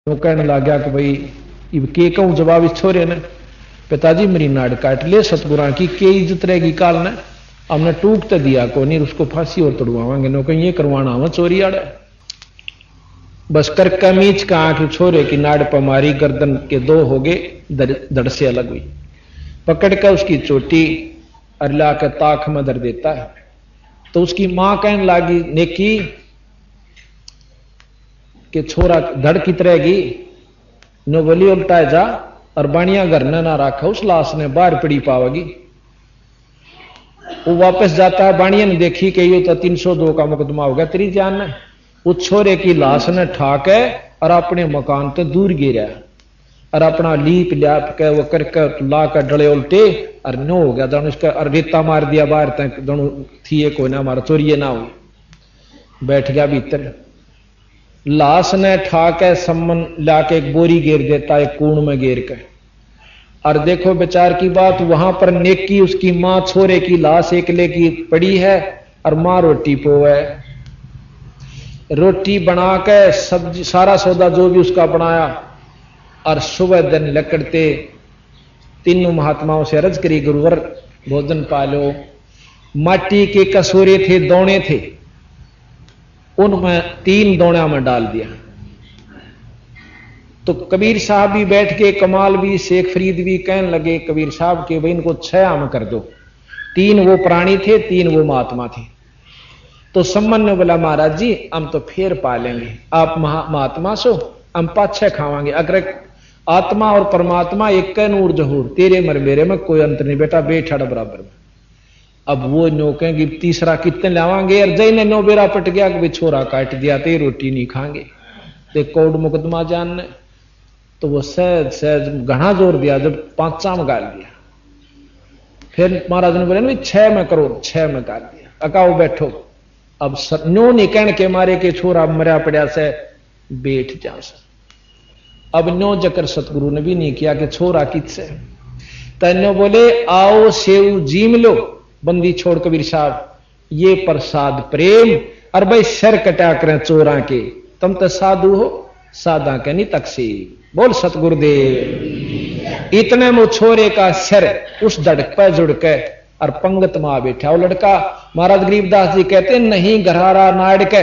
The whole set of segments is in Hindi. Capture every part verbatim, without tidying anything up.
वो कहने लग गया कि भाई इब के कहूं जवाब इस छोरे ने, पिताजी मेरी नाड़ काट ले सतगुरा की के इज्जत रहेगी काल ने, हमने टूक तो दिया को नहीं, उसको फांसी और तोड़वाएंगे नो कहीं ये करवाना हमें चोरी आड़ा। बस कर कमीज का आंख छोरे की नाड़ पर मारी, गर्दन के दो हो गए, धड़ से अलग हुई, पकड़ कर उसकी चोटी अरला के ताक में धर देता है। तो उसकी मां कहने लगी नेकी कि छोरा धड़ कित रहेगी, नो बोली उल्टा जा और बाणिया घर ने ना रखा, उस लाश ने बाहर पड़ी पावेगी। वो वापस जाता है, बाणिया ने देखी कि ये तो तीन सौ दो का मुकदमा हो गया तेरी जान ने, उस छोरे की लाश ने ठाक है और अपने मकान तो दूर गिरा और अपना लीप ल्याप के वो करके ला कर डले उल्टे और नो हो गया दोनों इसका और रेता मार दिया बाहर तक, दोनों थी कोई ना हमारा चोरिये ना हो, बैठ गया भीतर। लाश ने ठाक है सम्मन लाके एक बोरी घेर देता है, कूण में घेर के, और देखो बेचार की बात, वहां पर नेकी उसकी मां छोरे की लाश एकले की पड़ी है और मां रोटी पोवे, रोटी बना के सब्जी सारा सौदा जो भी उसका बनाया, और सुबह दिन लकड़ते तीनों महात्माओं से अर्ज करी गुरुवर भोजन पालो। माटी के कसूरे थे, दौने थे, उनमें तीन दौड़ा में डाल दिया। तो कबीर साहब भी बैठ के, कमाल भी, शेख फरीद भी कहने लगे कबीर साहब के भाई इनको छह आम कर दो, तीन वो प्राणी थे, तीन वो महात्मा थे। तो सम्मन ने बोला महाराज जी हम तो फिर पालेंगे, आप महात्मा सो हम पाछे खावांगे, अगर आत्मा और परमात्मा एक कै नूर जहूर, तेरे मर मेरे में कोई अंतर नहीं बेटा, बैठा बराबर में। अब वो नो कहेंगे तीसरा कितने लावांगे, और जय ने नो बेरा पट गया कि छोरा काट दिया ते रोटी नहीं खाएंगे, ते कोर्ट मुकदमा जानने। तो वो सहज सहज घना जोर दिया, जब पांचा में गाल दिया, फिर महाराज ने बोले छह में करो, छह में गाल दिया, अकाओ बैठो। अब नो नहीं कहने के मारे के छोरा मरा पड़ा से बैठ जा सर। अब नो जकर सतगुरु ने भी नहीं किया कि छोरा किससे, तन्नो बोले आओ सेव जीम लो, बंदी छोड़ कबीर साहब ये प्रसाद प्रेम, और भाई सर कटा करें चोरा के, तुम तो साधु हो सादा के नहीं तकसी, बोल सतगुरुदेव। इतने में छोरे का सर उस धड़क पर जुड़ के और पंगत में आ बैठा। वो लड़का महाराज गरीबदास जी कहते नहीं घरारा नाड़ के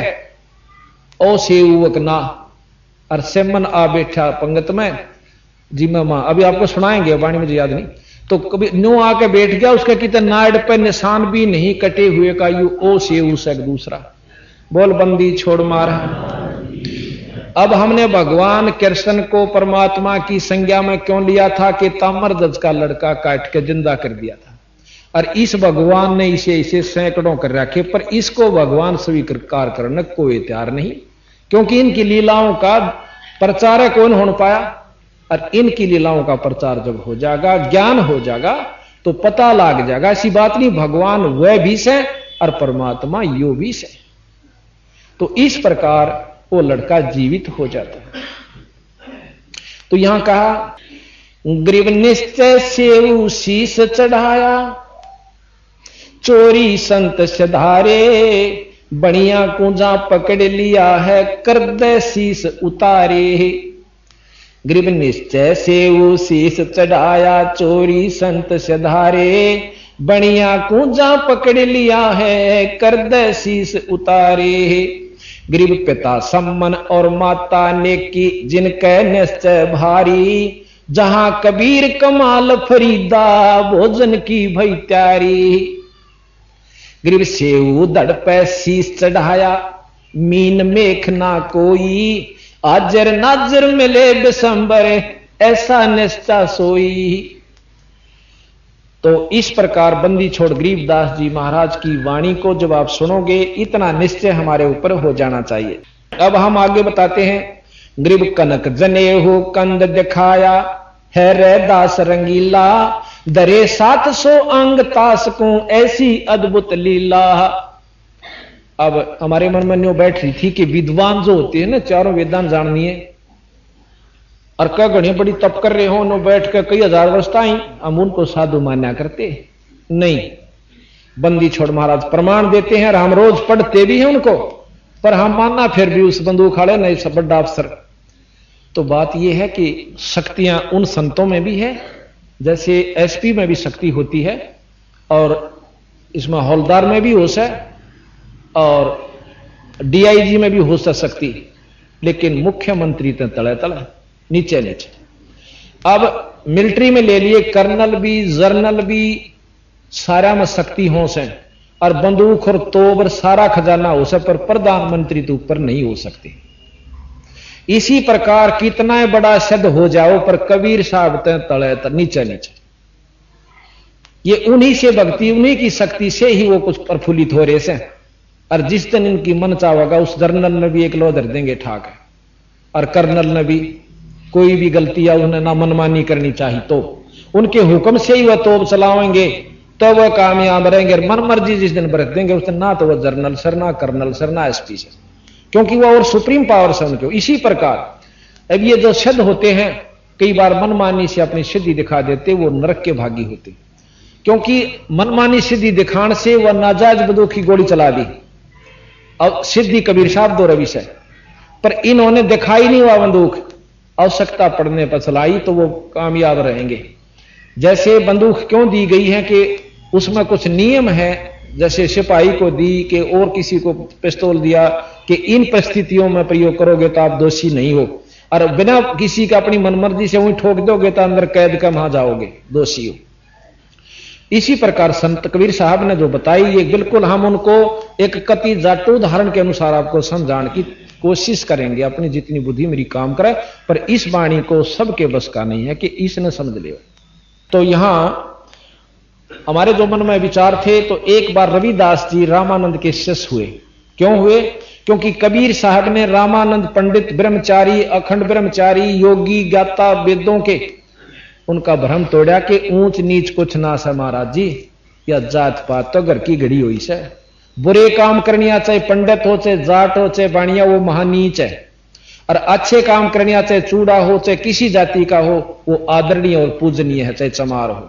ओ सेवक ना, और सेमन आ बैठा पंगत में जी मैं मां, अभी आपको सुनाएंगे वाणी मुझे याद नहीं। तो कभी नो आके बैठ गया, उसके कितने नाड़ पे निशान भी नहीं कटे हुए का, यू ओ से उस एक दूसरा, बोल बंदी छोड़ मारा। अब हमने भगवान कृष्ण को परमात्मा की संज्ञा में क्यों लिया था कि तामर दज का लड़का काट के जिंदा कर दिया था, और इस भगवान ने इसे इसे सैकड़ों कर रखे, पर इसको भगवान स्वीकार करने कोई तैयार नहीं, क्योंकि इनकी लीलाओं का प्रचारक कौन हो पाया, और इनकी लीलाओं का प्रचार जब हो जाएगा, ज्ञान हो जाएगा, तो पता लग जाएगा ऐसी बात नहीं भगवान वह भी से और परमात्मा यो भी से। तो इस प्रकार वो लड़का जीवित हो जाता है। तो यहां कहा ग्रीव निश्चय से शीश चढ़ाया, चोरी संत सधारे, बढ़िया कुंजा पकड़ लिया है, कर दे शीश उतारे। ग्रीव निश्चय से वो शीश चढ़ाया, चोरी संत सधारे, बढ़िया कुंजा पकड़ लिया है, कर दे शीश उतारे। ग्रीव पिता सम्मन और माता नेकी, जिनके निश्चय भारी, जहां कबीर कमाल फरीदा, भोजन की भई त्यारी। ग्रीव सेऊ धड़ पे शीश चढ़ाया, मीन मेख ना कोई, आजर नाजर मिले बिसंबर, ऐसा निश्चा सोई। तो इस प्रकार बंदी छोड़ गरीबदास जी महाराज की वाणी को जब आप सुनोगे, इतना निश्चय हमारे ऊपर हो जाना चाहिए। अब हम आगे बताते हैं। ग्रीब कनक जने हो कंद दिखाया, है रे दास रंगीला, दरे सात सौ अंग तास को, ऐसी अद्भुत लीला। अब हमारे मन में न्यू बैठ रही थी कि विद्वान जो होते हैं ना, चारों वेदांत जाननी है, और क्या घड़ी बड़ी तप कर रहे हो, नो बैठ कर कई हजार वर्ष ताई हम उनको साधु मान्या करते नहीं। बंदी छोड़ महाराज प्रमाण देते हैं और हम रोज पढ़ते भी हैं उनको, पर हम मानना फिर भी उस बंदूक खाड़े नहीं सब बड़ा अफसर। तो बात यह है कि शक्तियां उन संतों में भी है, जैसे एसपी में भी शक्ति होती है और इसमें हौलदार में भी होश है और डीआईजी में भी होश है शक्ति, लेकिन मुख्यमंत्री तो तले तले नीचे नीचे। अब मिलिट्री में ले लिए कर्नल भी जर्नल भी सारा में शक्ति होश है और बंदूक और तोप और सारा खजाना हो सकता, पर प्रधानमंत्री तो ऊपर नहीं हो सकते। इसी प्रकार कितना बड़ा सिद्ध हो जाओ पर कबीर साहब ते तले तर नीचे नीचे। ये उन्हीं से भक्ति, उन्हीं की शक्ति से ही वो कुछ प्रफुल्लित हो रहे से। और जिस दिन इनकी मन चाहेगा उस जर्नल ने भी एक लो धर देंगे ठाक है, और कर्नल ने भी कोई भी गलती या उन्हें ना मनमानी करनी चाहिए तो उनके हुक्म से ही वह तोप चलाएंगे तो वह कामयाब रहेंगे। मन मर्जी जिस दिन बरत देंगे उस दिन ना तो वह जर्नल सर, ना कर्नल सर, ना एसपी सर, क्योंकि वह और सुप्रीम पावर से उनके। इसी प्रकार अब ये जो सिद्ध होते हैं कई बार मनमानी से अपनी सिद्धि दिखा देते, वो नरक के भागी होते, क्योंकि मनमानी सिद्धि दिखाने से वह नाजायज बंदूक की गोली चला दी। अब सिद्धि कबीर साहब दो रवि से, पर इन्होंने दिखाई नहीं हुआ बंदूक, आवश्यकता पड़ने पर चलाई तो वो कामयाब रहेंगे। जैसे बंदूक क्यों दी गई है कि उसमें कुछ नियम है, जैसे सिपाही को दी कि और किसी को पिस्तौल दिया कि इन परिस्थितियों में प्रयोग करोगे तो आप दोषी नहीं हो, और बिना किसी का अपनी मनमर्जी से वहीं ठोक दोगे तो अंदर कैद का वहां जाओगे, दोषी हो। इसी प्रकार संत कबीर साहब ने जो बताई ये बिल्कुल हम उनको एक कति जाटू उदाहरण के अनुसार आपको समझाने की कोशिश करेंगे, अपनी जितनी बुद्धि मेरी काम करे, पर इस वाणी को सबके बस का नहीं है कि इसने समझ लियो। तो यहां हमारे जो मन में विचार थे, तो एक बार रविदास जी रामानंद के शिष्य हुए। क्यों हुए? क्योंकि कबीर साहब ने रामानंद पंडित ब्रह्मचारी, अखंड ब्रह्मचारी, योगी, ज्ञाता वेदों के उनका भ्रम तोड़ा कि ऊंच नीच कुछ ना सा महाराज जी, या जात पात तो घर की घड़ी हुई से, बुरे काम करनिया चाहे पंडित हो चाहे जाट हो चाहे बाणिया, वो महानीच है, और अच्छे काम करनिया चाहे चूड़ा हो चाहे किसी जाति का हो वो आदरणीय और पूजनीय है, चाहे चमार हो।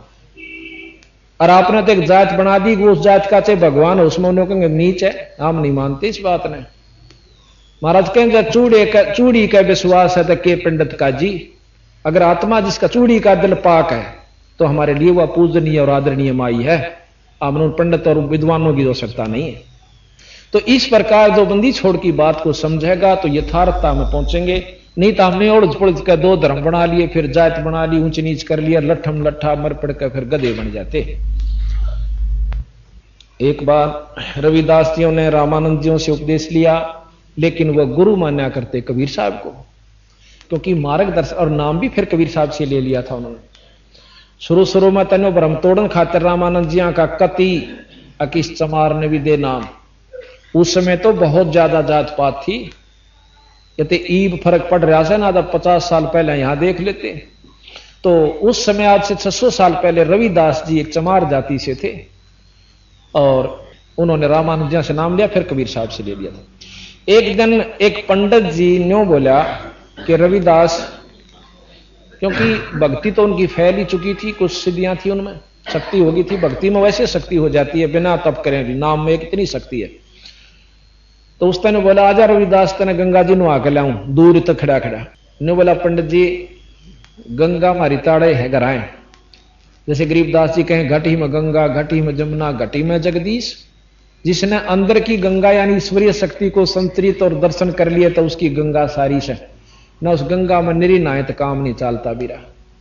और आपने तो एक जात बना दी वो उस जात का चाहे भगवान हो, उसमें उन्होंने कहेंगे नीच है, हम नहीं मानते इस बात ने। महाराज कहेंगे चूड़े का चूड़ी का विश्वास है तो के पंडित का जी, अगर आत्मा जिसका चूड़ी का दिल पाक है तो हमारे लिए वह पूजनीय और आदरणीय माई है, हमने पंडित और विद्वानों की आवश्यकता नहीं है। तो इस प्रकार जो बंदी छोड़ की बात को समझेगा तो यथार्थता में पहुंचेंगे, नहीं तो हमने उड़ज पुड़ज का दो धर्म बना लिए, फिर जात बना ली, ऊंच नीच कर लिया, लट्ठम लट्ठा मर पड़ कर फिर गधे बन जाते। एक बार रविदास जियों ने रामानंद जियों से उपदेश लिया, लेकिन वह गुरु मान्या करते कबीर साहब को, क्योंकि मार्गदर्शन और नाम भी फिर कबीर साहब से ले लिया था उन्होंने। शुरू शुरू में तनो भ्रम तोड़न खातिर रामानंद जिया का कति अकिस चमार ने भी दे नाम। उस समय तो बहुत ज्यादा जात पात थी, यते ईब फर्क पड़ रहा है ना, तो पचास साल पहले यहां देख लेते। तो उस समय आज से छह सौ साल पहले रविदास जी एक चमार जाति से थे और उन्होंने रामानंद जिया से नाम लिया, फिर कबीर साहब से ले लिया था। एक दिन एक पंडित जी ने बोला कि रविदास, क्योंकि भक्ति तो उनकी फैल ही चुकी थी, कुछ सिद्धियां थी उनमें, शक्ति होगी थी, भक्ति में वैसे शक्ति हो जाती है बिना तप करें भी, नाम में कितनी शक्ति है। तो उस तने बोला आजा रविदास तने गंगा जी नुआ के लाऊं, दूर तक खड़ा खड़ा ने बोला पंडित जी गंगा हमारी ताड़े है गराए, जैसे गरीबदास जी कहें घटी में गंगा, घटी में जमुना, घटी में जगदीश। जिसने अंदर की गंगा यानी ईश्वरीय शक्ति को संतरित और दर्शन कर लिया तो उसकी गंगा सारी से ना, उस गंगा में निरी नाए तो काम नहीं चलता बीरा।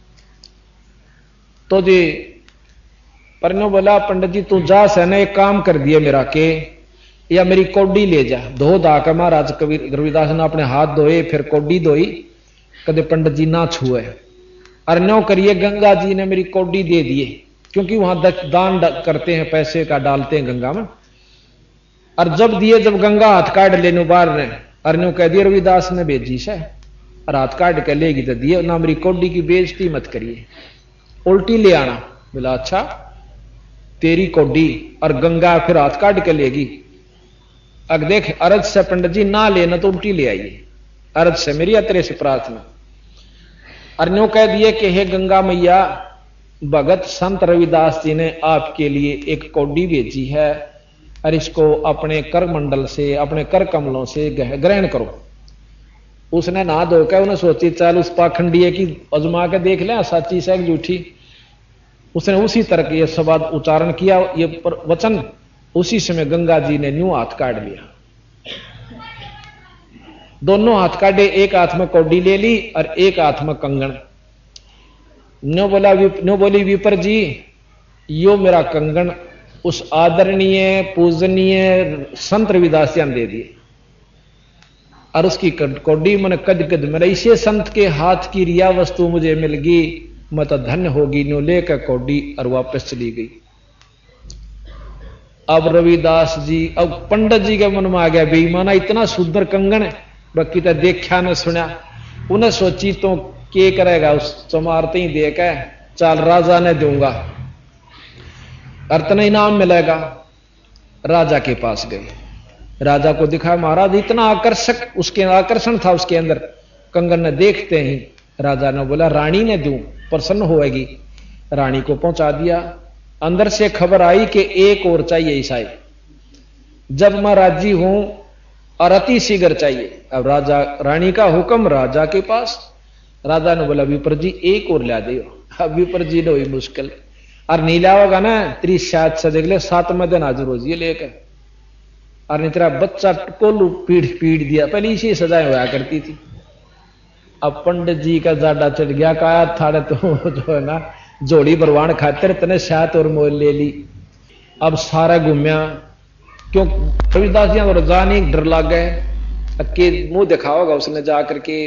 तो जी परनो बोला पंडित जी तू जा से ना एक काम कर दिया मेरा के, या मेरी कौडी ले जा। धो धा के महाराज कबीर रविदास ने अपने हाथ धोए, फिर कौडी धोई, कदे पंडित जी ना छुए। और न्यो करिए गंगा जी ने मेरी कौडी दे दिए, क्योंकि वहां दान करते हैं, पैसे का डालते हैं गंगा में। और जब दिए, जब गंगा हाथ काट लेने बार ने, और न्यो कह दिया रविदास ने भेजी से, और हाथ काट के लेगी तो दिए ना, मेरी कौडी की बेइज्जती मत करिए, उल्टी ले आना। बोला अच्छा तेरी कौडी और गंगा फिर हाथ काट के लेगी। अब देख अरज से पंडित जी ना लेना तो उल्टी ले आइए, अरज से मेरी अतरे से प्रार्थना। अर्न्यों कह दिए कि हे गंगा मैया, भगत संत रविदास जी ने आपके लिए एक कौडी भेजी है और इसको अपने कर मंडल से, अपने कर कमलों से ग्रहण करो। उसने नहा धोकर उन्हें सोची चल उस पाखंडी की अजमा के देख ले सच्ची से झूठी। उसने उसी तरह ये शब्द उच्चारण किया, ये वचन। उसी समय गंगा जी ने न्यू हाथ काट लिया, दोनों हाथ काटे, एक हाथ में कौडी ले ली और एक हाथ में कंगन। नो बोला नो बोली विपर जी, यो मेरा कंगन उस आदरणीय पूजनीय संत रविदास ने दे दिए और उसकी कौडी मन कद कद मेरा इसे संत के हाथ की रिया वस्तु मुझे मिल गई, मैं तो धन्य होगी। नो लेकर कौडी और वापस चली गई। अब रविदास जी, अब पंडित जी के मन में आ गया बेईमाना इतना सुंदर कंगन बाकी तो देखा न सुना। उन्हें सोची तो के करेगा, उस चमारते ही देकर चाल राजा ने दूंगा अर्तना इनाम मिलेगा। राजा के पास गए, राजा को दिखा महाराज इतना आकर्षक उसके आकर्षण था उसके अंदर। कंगन ने देखते ही राजा ने बोला रानी ने दूं, प्रसन्न होएगी। रानी को पहुंचा दिया। अंदर से खबर आई कि एक और चाहिए ईसाई, जब मैं राजी हूं और अति शीघ्र चाहिए। अब राजा रानी का हुक्म राजा के पास। राजा ने बोला विपर जी एक और ला दियो। अब विपर जी ने हुई मुश्किल, और नीला होगा ना तेरी शायद से देख ले सातवें दिन हाजिर हो जी लेकर। और नहीं तेरा बच्चा कोलू पीढ़ पीढ़ दिया, पहले इसी सजाएं हुआ करती थी। अब पंडित जी का जाडा चढ़ गया, कहा थाड़े तो जो है ना जोड़ी बरवान खातिर तने शायद और मोल ले ली। अब सारा घूमया, क्यों रविदास जी और जानी डर लग गए के मुंह दिखाओगा उसने जा करके।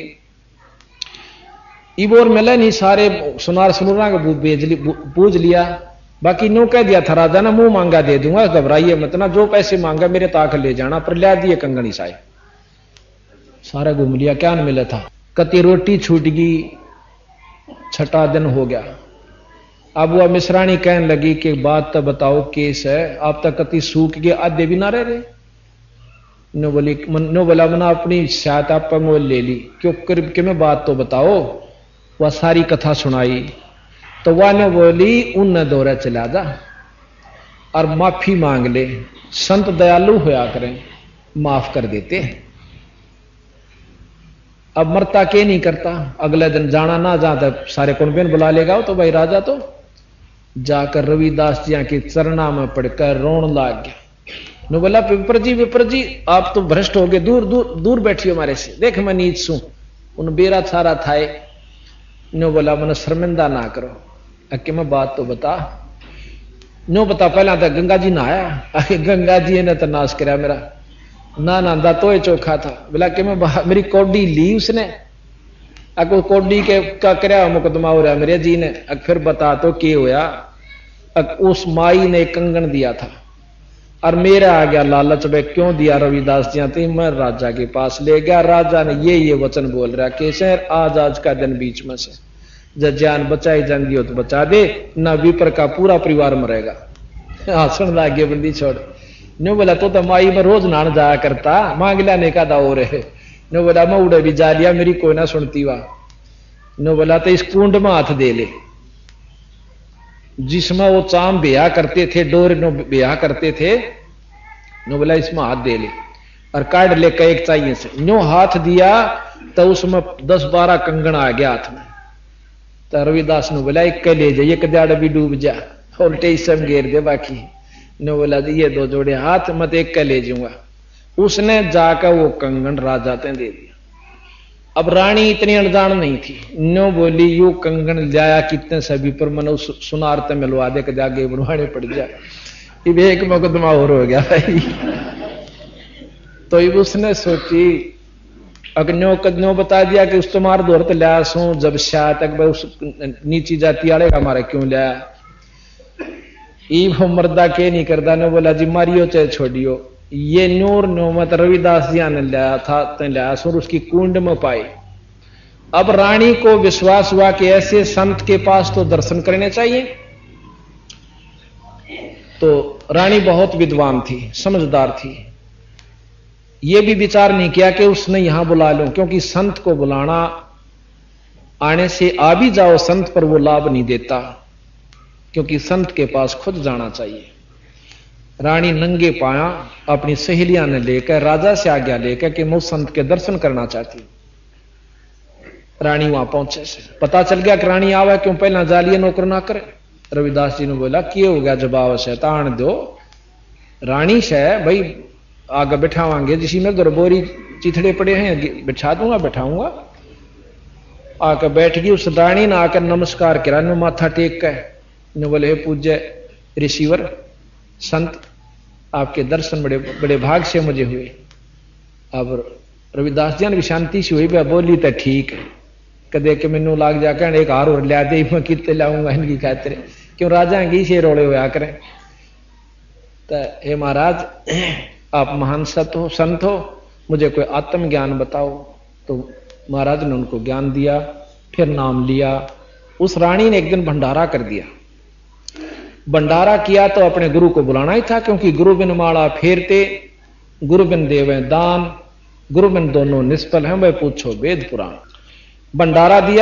इबोर मिले नहीं, सारे सुनार सुनूरा का पूज लिया। बाकी नो कह दिया था राजा ना मुंह मांगा दे दूंगा, घबराइए मत ना, जो पैसे मांगा मेरे ताक ले जाना। पर लिया दिए कंगनी साए, सारा घूम लिया, क्या न मिला था। कति रोटी छूट गई, छठा दिन हो गया। अब वह मिश्राणी कहने लगी कि बात तो बताओ केस है, आप तक कति सूख गए आधे भी ना रह रहे। नो बोली नो बोला मना अपनी शायद आप मोल ले ली, क्यों कर के मैं बात तो बताओ। वह सारी कथा सुनाई तो वह ने बोली उन दौरे चला जा और माफी मांग ले, संत दयालु होया करें, माफ कर देते। अब मरता के नहीं करता, अगले दिन जाना ना जाता सारे कुंबेन बुला लेगा तो भाई राजा तो जाकर रविदास जी के चरणा में पड़कर रोन लाग गया। नो बोला विपर जी विपर जी आप तो भ्रष्ट हो गए, दूर दूर दूर बैठियो हमारे से, देख मैं नीच सू। उन बेरा छारा थाए। नो बोला मन शर्मिंदा ना करो, अके मैं बात तो बता। नो बता पहला तो गंगा जी नहाया, गंगा जी ने तो नाश कराया मेरा, ना नहांदा तो ही चौखा था। बोला कि मैं मेरी कौडी ली उसने, अको कौडी के का करया मुकदमा हो रहा मेरे जी ने। अक फिर बता तो के होया। अक उस माई ने कंगन दिया था और मेरा आ गया लालच में, क्यों दिया रविदास जी थे, मैं राजा के पास ले गया। राजा ने ये ये वचन बोल रहा कि सर आज आज का दिन बीच में से जब जान बचाई जाएंगी हो तो बचा दे, ना विपर का पूरा परिवार मरेगा। हाँ सुन लागे बंदी छोड़। नो बोला तो तो माई में रोज नहान जाया करता, मांग लाने का दाव रहे। नो बोला मैं उड़े भी जा लिया, मेरी कोई ना सुनती वा। नो बोला तो इस कुंड में हाथ दे ले जिसमें वो चाम ब्याह करते थे, डोर नो ब्याह करते थे। नो बोला इसमें हाथ दे ले और काट ले का एक चाहिए से। नो हाथ दिया तो उसमें दस बारह कंगन आ गया हाथ में। तो रविदास ने बोला एक ले जाइए, कदाड़ भी डूब जा, उल्टे सब घेर दे बाकी। नो बोला ये दो जोड़े हाथ मत एक का ले जाऊंगा। उसने जाकर वो कंगन राजा ते दे दिया। अब रानी इतनी अनजान नहीं थी। नो बोली यू कंगन लाया कितने सभी पर मन सुनार ते मिलवा दे, कद आगे बनवाने पड़ जाए। इब एक मुकदमा और हो गया भाई। तो इब उसने सोची अग्नो कदनो बता दिया कि उस तुम्हार दौर तो लिया सू, जब शायद तक उस नीची जाति वाले का हमारा क्यों लिया। इब मर्दा के नहीं करता। ने बोला जी मारियो चाहे छोड़ियो, ये नूर नोमत रविदास जी ने लाया था ते लाया सुर उसकी कुंड में पाई। अब रानी को विश्वास हुआ कि ऐसे संत के पास तो दर्शन करने चाहिए। तो रानी बहुत विद्वान थी, समझदार थी। यह भी विचार नहीं किया कि उसने यहां बुला लूं, क्योंकि संत को बुलाना आने से आ भी जाओ संत पर वो लाभ नहीं देता, क्योंकि संत के पास खुद जाना चाहिए। रानी नंगे पाया अपनी सहेलियां ने लेकर राजा से आज्ञा लेकर कि मैं संत के दर्शन करना चाहती। रानी वहां पहुंचे से पता चल गया कि रानी आवे क्यों पहला जालिए नौकर ना करे। रविदास जी ने बोला कि हो गया जवाब से तान दो रानी से भाई आगे बैठावांगे जिसी में गरबोरी चिथड़े पड़े हैं बैठा दूंगा बैठाऊंगा। आकर बैठ गई उस रानी ने आकर नमस्कार करा ने माथा टेक कर ने बोले पूज्य ऋषिवर संत आपके दर्शन बड़े बड़े भाग से मुझे हुए। अब रविदास जी ने भी शांति से हुई बोली तो ठीक है कदे के मैनू लाग जाकर एक हार और लिया दे मैं कितने लाऊंगा इनकी खातिर क्यों राजा की से रोड़े हुआ करें। तो हे महाराज आप महान सत हो संत हो मुझे कोई आत्म ज्ञान बताओ। तो महाराज ने उनको ज्ञान दिया फिर नाम लिया। उस रानी ने एक दिन भंडारा कर दिया। भंडारा किया तो अपने गुरु को बुलाना ही था क्योंकि गुरु बिन माला फेरते गुरु बिन देवे दान गुरु बिन दोनों निष्फल हैं वह पूछो वेद पुराण। भंडारा दिया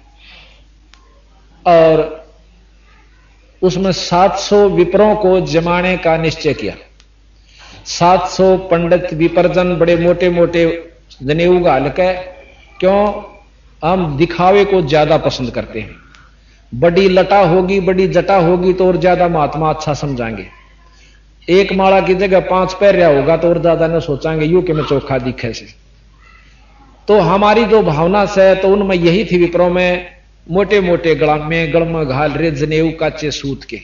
और उसमें सात सौ विप्रों को जमाने का निश्चय किया। सात सौ पंडित विपर्जन बड़े मोटे मोटे जनेऊ गाल के क्यों हम दिखावे को ज्यादा पसंद करते हैं। बड़ी लटा होगी बड़ी जटा होगी तो और ज्यादा महात्मा अच्छा समझाएंगे। एक माला की जगह पांच पैरिया होगा तो और ज्यादा न सोचांगे यू कि मैं चोखा दिखे से। तो हमारी जो भावना से तो उनमें यही थी विप्रों में मोटे मोटे गला में गल में घाल रे जनेऊ काचे सूत के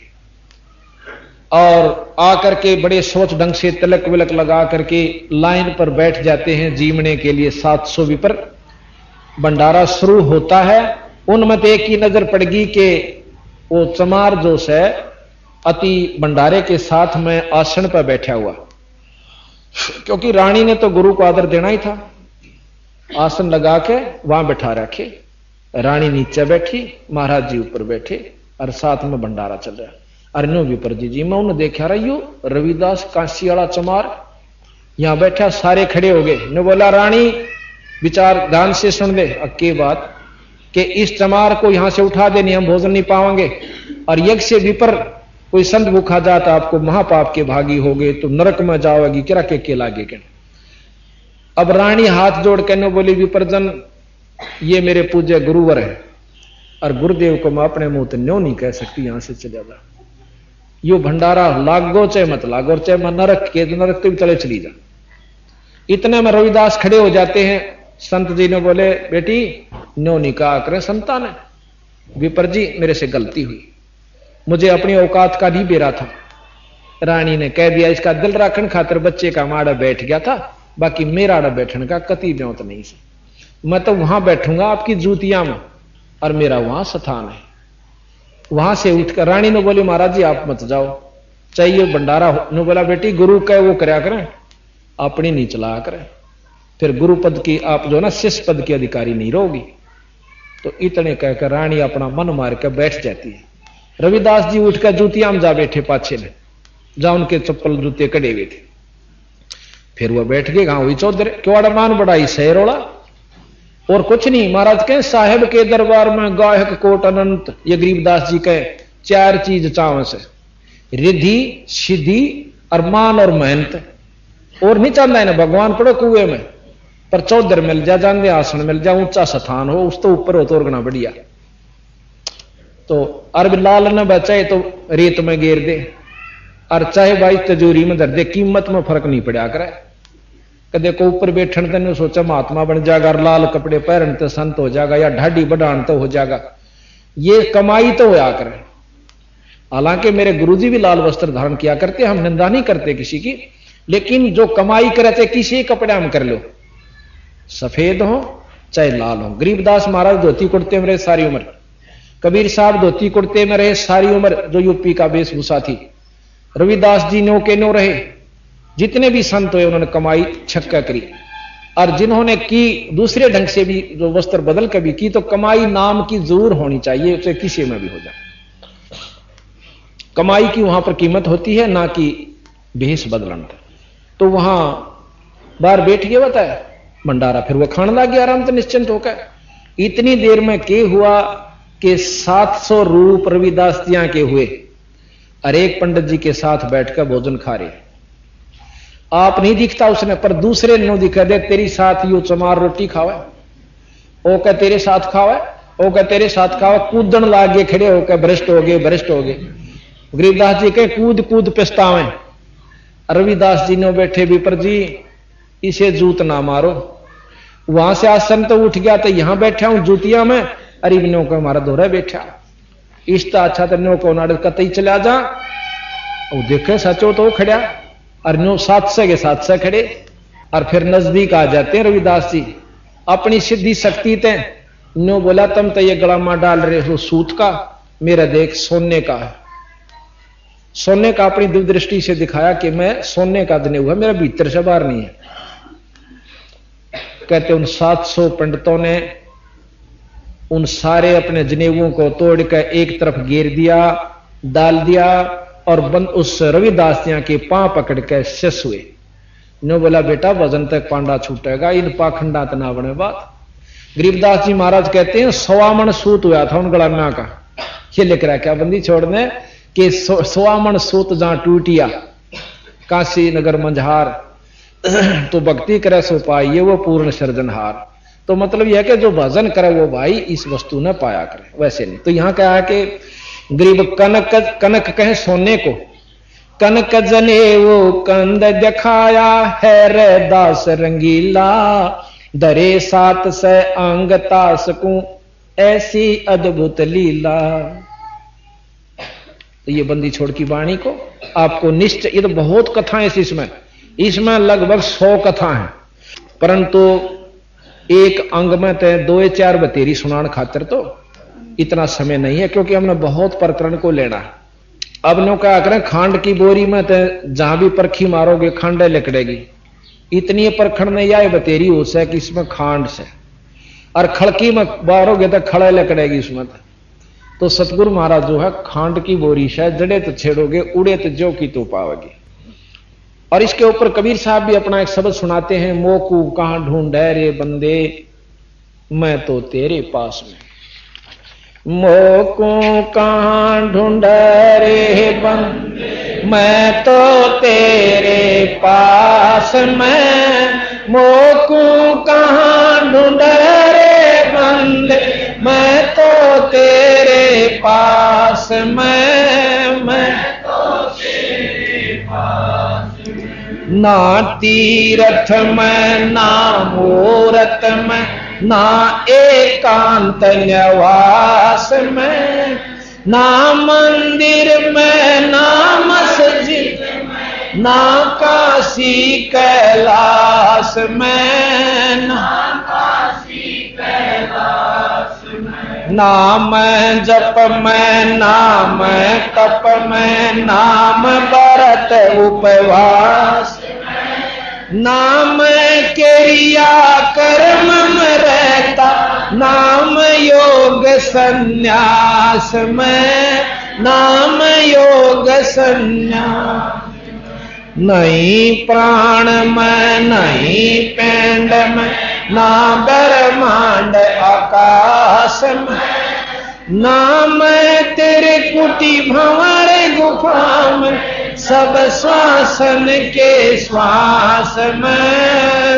और आकर के बड़े सोच ढंग से तिलक विलक लगा करके लाइन पर बैठ जाते हैं जीवने के लिए। सात सौ विपर भंडारा शुरू होता है। उनमें तो एक ही नजर पड़गी कि वो चमार जो से अति भंडारे के साथ में आसन पर बैठा हुआ क्योंकि रानी ने तो गुरु को आदर देना ही था। आसन लगा के वहां बैठा रखे। रानी नीचे बैठी महाराज जी ऊपर बैठे और साथ में भंडारा चल रहा। अरे नो विपर जी जी मैं उन्हें देखा रही हूं रविदास काशी वाला चमार यहां बैठा सारे खड़े हो गए। ने बोला रानी विचार ध्यान से सुन दे अक्की बात कि इस चमार को यहां से उठा देनी हम भोजन नहीं पाएंगे और यज्ञ से विपर कोई संत भूखा जाता आपको महापाप के भागी हो गए तो नरक में जाओगी किरा के के लागे के। अब रानी हाथ जोड़ के न बोली विपरजन ये मेरे पूज्य गुरुवर है और गुरुदेव को मैं अपने मुंह तो न्यों नहीं कह सकती यहां से चले जा। यो भंडारा लागो चाहे मत लागो चाहे मैं नरक के नरक तो भी चले चली जा। इतने में रविदास खड़े हो जाते हैं। संत जी ने बोले बेटी न्यों नहीं कहा करें संतान है। विपर जी मेरे से गलती हुई मुझे अपनी औकात का नहीं बेरा था। रानी ने कह दिया इसका दिल रखन खातिर बच्चे का माड़ा बैठ गया था बाकी मेरा आड़ा बैठने का कति ब्योत नहीं से। मैं तो वहां बैठूंगा आपकी जूतियां में और मेरा वहां स्थान है। वहां से उठकर रानी ने बोली महाराज जी आप मत जाओ चाहिए भंडारा ने बोला बेटी गुरु का वो करया करें अपनी नहीं चला करें फिर गुरु पद की आप जो ना शिष्य पद की अधिकारी नहीं रहोगी। तो इतने कहकर रानी अपना मन मार कर बैठ जाती है। रविदास जी उठकर जूतियां में जा बैठे पाछे में जहां उनके चप्पल जूते कड़े हुए थे। फिर वह बैठ गए गांव हुई चौधरी क्यों मान बढ़ाई सहरोड़ा और कुछ नहीं। महाराज कहे साहेब के दरबार में गायक कोट अनंत ये गरीबदास जी कहे चार चीज चाव से रिद्धि सिद्धि और मान और मेहनत और नहीं चाहता है ना भगवान पड़ो कुएं में पर चौधर मिल जा जाने आसन मिल जा ऊंचा स्थान हो उस तो ऊपर हो तो और गना बढ़िया। तो अरब लाल न बचाए तो रेत में गेर दे और चाहे भाई तजूरी में धर दे कीमत में फर्क नहीं पड़ा करे। कदे को ऊपर बैठन तेने सोचा महात्मा बन जाएगा लाल कपड़े पहन तो संत हो जाएगा या ढाडी बढ़ान तो हो जाएगा ये कमाई तो होया करे। हालांकि मेरे गुरुजी भी लाल वस्त्र धारण किया करते हम निंदा नहीं करते किसी की लेकिन जो कमाई करते किसी कपड़े हम कर लो सफेद हो चाहे लाल हो। गरीबदास महाराज धोती कुर्ते में रहे सारी उम्र। कबीर साहब धोती कुर्ते में रहे सारी उम्र जो यूपी का वेशभूषा थी। रविदास जी नो के नो रहे। जितने भी संत हुए उन्होंने कमाई छक्का करी और जिन्होंने की दूसरे ढंग से भी जो वस्त्र बदल कर भी की तो कमाई नाम की जरूर होनी चाहिए उसे किसी में भी हो जाए। कमाई की वहां पर कीमत होती है ना कि भेष बदलन। तो वहां बाहर बैठ गया बताया भंडारा फिर वह खाने लग गया आराम से निश्चिंत होकर। इतनी देर में के हुआ कि सात सौ रूप रविदास जिया के हुए और एक पंडित जी के साथ बैठकर भोजन खा रहे। आप नहीं दिखता उसने पर दूसरे नो दिखा दे तेरी साथ यू चमार रोटी खावे। ओ कह तेरे साथ खावा, ओ कह तेरे साथ खावा, कूदन लाग गए, खड़े होकर भ्रष्ट हो गए, भ्रष्ट हो गए। गरीबदास जी के कूद कूद पछतावे। रविदास जी ने बैठे विपर जी इसे जूत ना मारो। वहां से आसन तो उठ गया, तो यहां बैठा हूं जूतिया में, अरे नो को हमारा दोहरा बैठा इष्टा अच्छा तो नो को नाड़ कतई चला जा। वो देखे सचो तो खड़ा, और नो सात सौ के सात सौ खड़े, और फिर नजदीक आ जाते हैं रविदास जी अपनी सिद्धि शक्ति ते। नो बोला तुम तो ये गलामा डाल रहे हो सूत का, मेरा देख सोने का है। सोने का अपनी दूरदृष्टि से दिखाया कि मैं सोने का दने हुआ, मेरा भीतर से बाहर नहीं है। कहते उन सात सौ पंडितों ने उन सारे अपने जनेवों को तोड़कर एक तरफ घेर दिया, डाल दिया, और बंद उस रविदास जी के पांव पकड़ कर शस हुए। नो बोला बेटा वजन तक पांडा छूटेगा, इन पाखंडा तना बने बात। गरीबदास जी महाराज कहते हैं सवामण सूत हुआ था उन गलाम्या का। ये लिख रहा क्या बंदी छोड़ने कि सवामण सूत जहां टूटिया काशी नगर मंझार, तो भक्ति करे सो पाइए वो पूर्ण सर्जनहार। तो मतलब यह कि जो भजन करे वो भाई इस वस्तु ने पाया करे, वैसे नहीं। तो यहां क्या है कि गरीब कनक कनक कहे सोने को, कनक जने वो कंद दिखाया है रे दास रंगीला, दरे सात से अंग तास को ऐसी अद्भुत लीला। तो ये बंदी छोड़ की वाणी को आपको निश्चय, ये तो बहुत कथाएं इसमें इसमें लगभग सौ कथा हैं, परंतु एक अंग में तो दो चार बतेरी सुनान खातिर तो इतना समय नहीं है, क्योंकि हमने बहुत प्रकरण को लेना है। अब नो क्या करें, खांड की बोरी में तो जहां भी परखी मारोगे खांडे लिकड़ेगी, इतनी परखण नहीं आए बतेरी हो से कि इसमें खांड से, और खड़की में मारोगे तो खड़े लिकड़ेगी इसमें। तो सतगुरु महाराज जो है खांड की बोरी से जड़े तो छेड़ोगे, उड़े तो जो की तो पाओगे। और इसके ऊपर कबीर साहब भी अपना एक शब्द सुनाते हैं, मोकू कहां ढूंढे रे बंदे मैं तो तेरे पास में। मोकू कहां ढूंढे रे बंदे मैं तो तेरे पास में, मोकू कहां ढूंढे रे बंदे मैं तो तेरे पास में, मैं तो तेरे पास में। ना तीरथ में ना मूरत में ना एकांत निवास में, ना मंदिर में ना मस्जिद में ना काशी कैलाश में, ना काशी कैलाश में। नाम जप में नाम तप में नाम व्रत उपवास, नाम क्रिया कर्म में रहता नाम योग संन्यास में, नाम योग संन्यास। नहीं प्राण में नहीं पिंड में ना ब्रह्मांड आकाश में, नाम तेरे कुटी भंवर गुफा में सब श्वासन के श्वास में,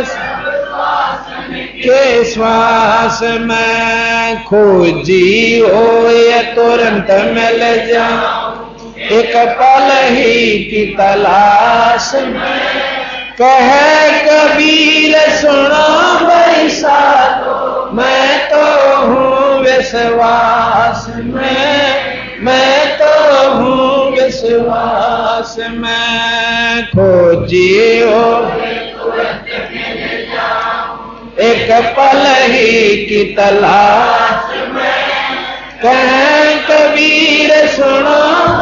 के श्वास में। खोजी हो ये तुरंत मिल जाऊं एक पल ही की तलाश में, कहे कबीर सुना बैसा मैं तो हूँ विश्वास में, मैं तो हूँ विश्वास में। खोजियो एक पल ही की तलाश में, कहे कबीर सुनो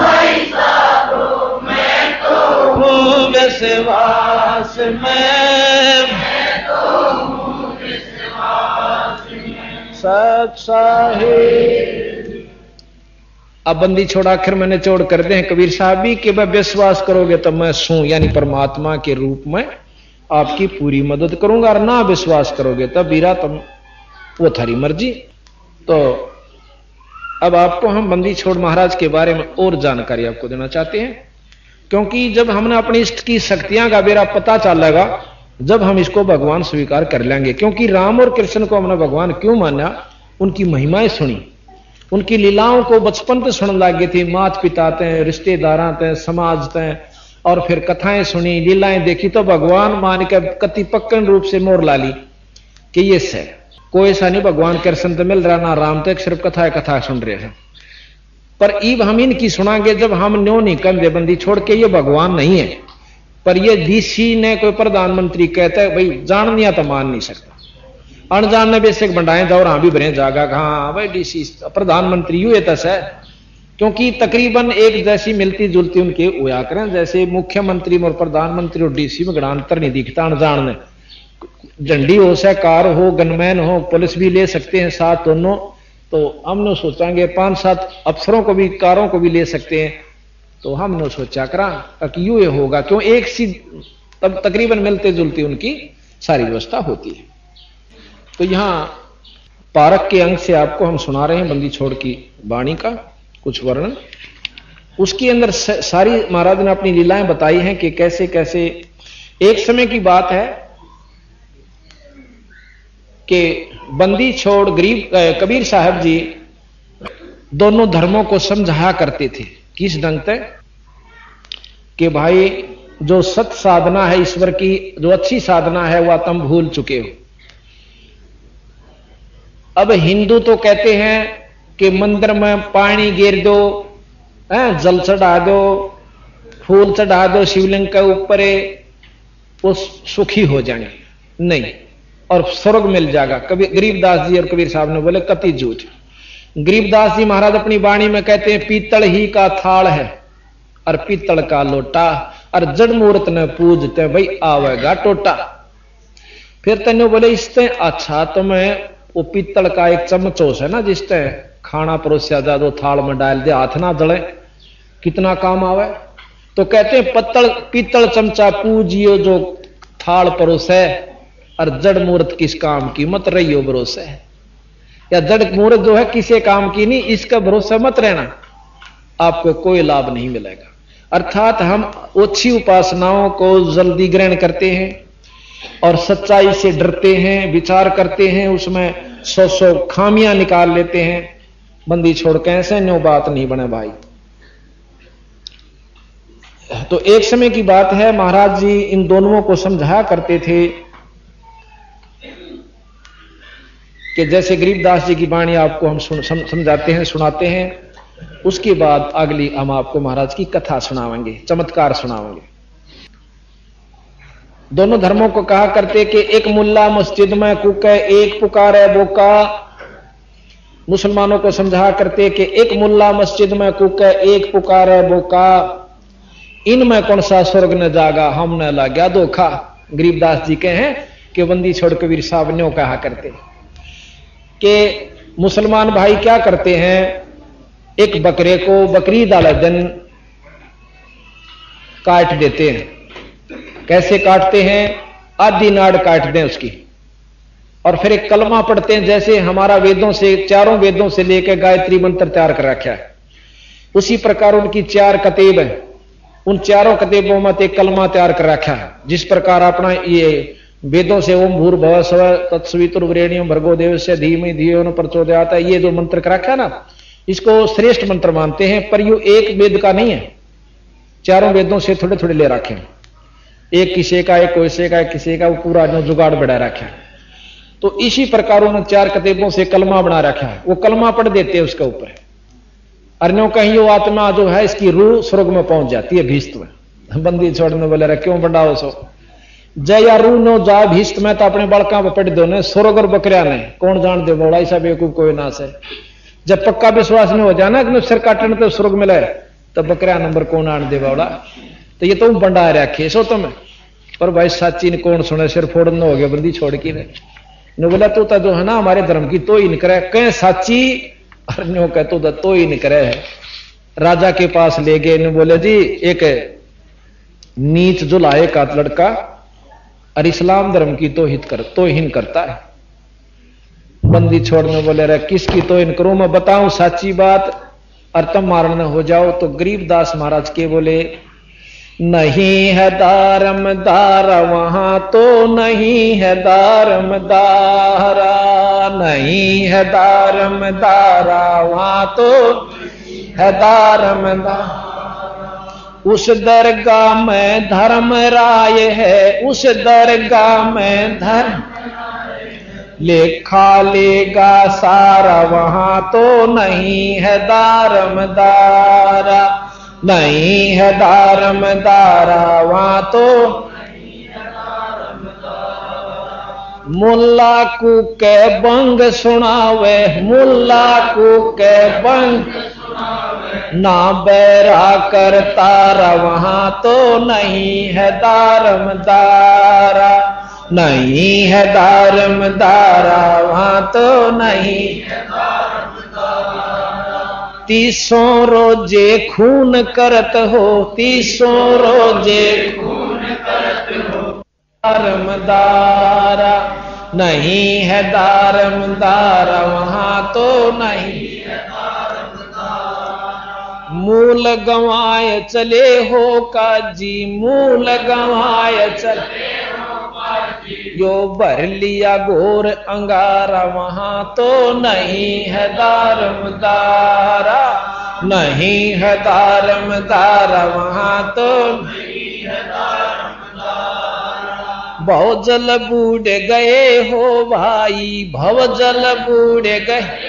मैं तो हूँ विश्वास में, मैं तो हूँ विश्वास में। सच साहिब अब बंदी छोड़ आखिर मैंने चोड़ कर दे हैं कबीर साहब भी कि वह विश्वास करोगे तो मैं सू यानी परमात्मा के रूप में आपकी पूरी मदद करूंगा, और ना विश्वास करोगे तब बीरा तुम वो थारी मर्जी। तो अब आपको हम बंदी छोड़ महाराज के बारे में और जानकारी आपको देना चाहते हैं, क्योंकि जब हमने अपनी इष्ट की शक्तियां का बेरा पता चलेगा जब हम इसको भगवान स्वीकार कर लेंगे। क्योंकि राम और कृष्ण को हमने भगवान क्यों माना? उनकी महिमाएं सुनी, उनकी लीलाओं को बचपन से सुनने लगे थे, माता पिता ते, रिश्तेदार ते, समाज ते, और फिर कथाएं सुनी, लीलाएं देखी, तो भगवान मान के कति पक्कन रूप से मोर ला ली कि ये से कोई ऐसा नहीं भगवान कृष्ण तो मिल रहा ना राम तक, सिर्फ कथा कथा सुन रहे हैं। पर ईब हम इनकी सुनांगे जब हम न्यो नहीं कंधे बंदी छोड़ के ये भगवान नहीं है। पर ये डीसी ने कोई प्रधानमंत्री कहता है भाई जान दिया तो मान नहीं सकता, अनजान ने बेसिक बंडाए जाओ हाँ भी भरे जागा हाँ भाई डीसी प्रधानमंत्री यू तस है। क्योंकि तकरीबन एक जैसी मिलती जुलती उनके हुआ करें, जैसे मुख्यमंत्री और प्रधानमंत्री और डीसी में बड़ा अंतर नहीं दिखता अनजान ने। झंडी हो से कार हो गनमैन हो पुलिस भी ले सकते हैं साथ दोनों, तो हमने सोचांगे पांच सात अफसरों को भी कारों को भी ले सकते हैं। तो हमने सोचा करा कि यूं ये होगा क्यों एक सी तब तकरीबन मिलते जुलती उनकी सारी व्यवस्था होती है। तो यहां पारक के अंग से आपको हम सुना रहे हैं बंदी छोड़ की वाणी का कुछ वर्णन। उसके अंदर सारी महाराज ने अपनी लीलाएं बताई हैं कि कैसे कैसे एक समय की बात है कि बंदी छोड़ गरीब कबीर साहब जी दोनों धर्मों को समझाया करते थे। किस ढंग से कि भाई जो सत साधना है ईश्वर की, जो अच्छी साधना है वह तुम भूल चुके हो। अब हिंदू तो कहते हैं कि मंदिर में पानी गिर दो, जल चढ़ा दो, फूल चढ़ा दो शिवलिंग के ऊपर, वो सुखी हो जाएंगे नहीं और स्वर्ग मिल जाएगा। कभी गरीबदास जी और कबीर साहब ने बोले कति झूठ। गरीबदास जी महाराज अपनी वाणी में कहते हैं पीतल ही का थाल है और पीतल का लोटा, और जड़ मूर्त ने पूजते भाई आवेगा टोटा। फिर तेने बोले इससे अच्छा तो मैं वो पीतल का एक चमचोस है ना जिससे खाना परोसा जा दो थाल में डाल दे हाथ ना जले, कितना काम आवे। तो कहते हैं पत्तल पीतल चमचा पूजियो जो थाल परोसे, और जड़ मूर्त किस काम की मत रहियो भरोसे। या जड़ मूर्त जो है किसी काम की नहीं, इसका भरोसा मत रहना, आपको कोई लाभ नहीं मिलेगा। अर्थात हम ओछी उपासनाओं को जल्दी ग्रहण करते हैं और सच्चाई से डरते हैं, विचार करते हैं, उसमें सौ सौ खामियां निकाल लेते हैं। बंदी छोड़ के ऐसे न्यो बात नहीं बने भाई। तो एक समय की बात है महाराज जी इन दोनों को समझाया करते थे कि जैसे गरीबदास जी की वाणी आपको हम सुन, सम, समझाते हैं सुनाते हैं, उसके बाद अगली हम आपको महाराज की कथा सुनावेंगे, चमत्कार सुनावेंगे। दोनों धर्मों को कहा करते कि एक मुल्ला मस्जिद में कुके एक पुकारे बोका। मुसलमानों को समझा करते कि एक मुल्ला मस्जिद में कुके एक पुकारे बोका, इनमें कौन सा स्वर्ग न जागा हमने लाग्या धोखा। गरीबदास जी के हैं कि बंदी छोड़ कबीर साहब ने कहा करते कि मुसलमान भाई क्या करते हैं, एक बकरे को बकरीद वाले दिन काट देते हैं। कैसे काटते हैं? आधी नाड़ काट दें उसकी, और फिर एक कलमा पढ़ते हैं जैसे हमारा वेदों से चारों वेदों से लेकर गायत्री मंत्र तैयार कर रखा है, उसी प्रकार उनकी चार कतेब है, उन चारों कतेबों में एक कलमा तैयार कर रखा है। जिस प्रकार अपना ये वेदों से ओम भूर्भुवः स्वः तत्सवितुर्वरेण्यं भर्गो देवस्य धीमहि धियो न प्रचोदयात्, ये जो मंत्र कर रखा है ना, इसको श्रेष्ठ मंत्र मानते हैं। पर यू एक वेद का नहीं है, चारों वेदों से थोड़े थोड़े ले रखे हैं, एक किसी का एक कोसे का एक किसी का, वो पूरा जो जुगाड़ बढ़ा रखा है। तो इसी प्रकार उन्होंने चार कतेबों से कलमा बना रखा है, वो कलमा पढ़ देते हैं उसके ऊपर। अर्ण्यों कहीं वो आत्मा जो है इसकी रूह स्वर्ग में पहुंच जाती है भीष्ट में। बंदी छोड़ने बोले रहे क्यों बंडाओ सो जय या रू नो जा भीष्ट में तो अपने बड़का पढ़ दो ने स्वर्ग और बकरिया ने कौन जान दे बोला ऐसा बेवकूफ कोई ना से। जब पक्का विश्वास नहीं हो जाना कि सिर काटने तो स्वर्ग मिले तो बकरिया नंबर कौन आन दे बोला। तो ये तो बंडा रखे सो तुम्हें, पर भाई साची ने कौन सुने, सिर फोड़ना हो गया बंदी छोड़ की ने बोला तो जो है ना हमारे धर्म की तो ही नहीं करे कह साची, और न्यो कह तो तो ही नहीं करे है। राजा के पास ले गए, ने बोले जी एक नीच जो लाए का लड़का और इस्लाम धर्म की तो हित कर तो हिन करता है। बंदी छोड़ने बोले रहे किसकी तो इन करूं, मैं बताऊं साची बात और तुम मारना हो जाओ। तो गरीबदास महाराज के बोले नहीं है दारमदारा वहां तो नहीं है दारमदारा, नहीं है दारमदारा वहां तो है दारमदारा। उस दरगाह में धर्म राय है, उस दरगाह में धर्म लेखा लेगा सारा, वहां तो नहीं है दारमदारा, नहीं है दारमदारा वहां तो। मुल्ला को के बंग सुनावे, मुल्ला को के बंग ना बैरा कर तारा, वहां तो नहीं है दारमदारा, नहीं है दारमदारा वहां तो नहीं है दारमदारा। तीसों रोजे खून करत हो, तीसों रोजे खून करत हो दारमदारा, नहीं है दारमदारा वहां तो नहीं है दारमदारा। मूल गंवाए चले हो काजी, मूल गंवाए चले यो भर लिया घोर अंगारा, वहां तो नहीं है दारमदारा, नहीं है दारमदारा वहां तो नहीं है दारमदारा। भवजल बूढ़ गए हो भाई, भवजल बूढ़ गए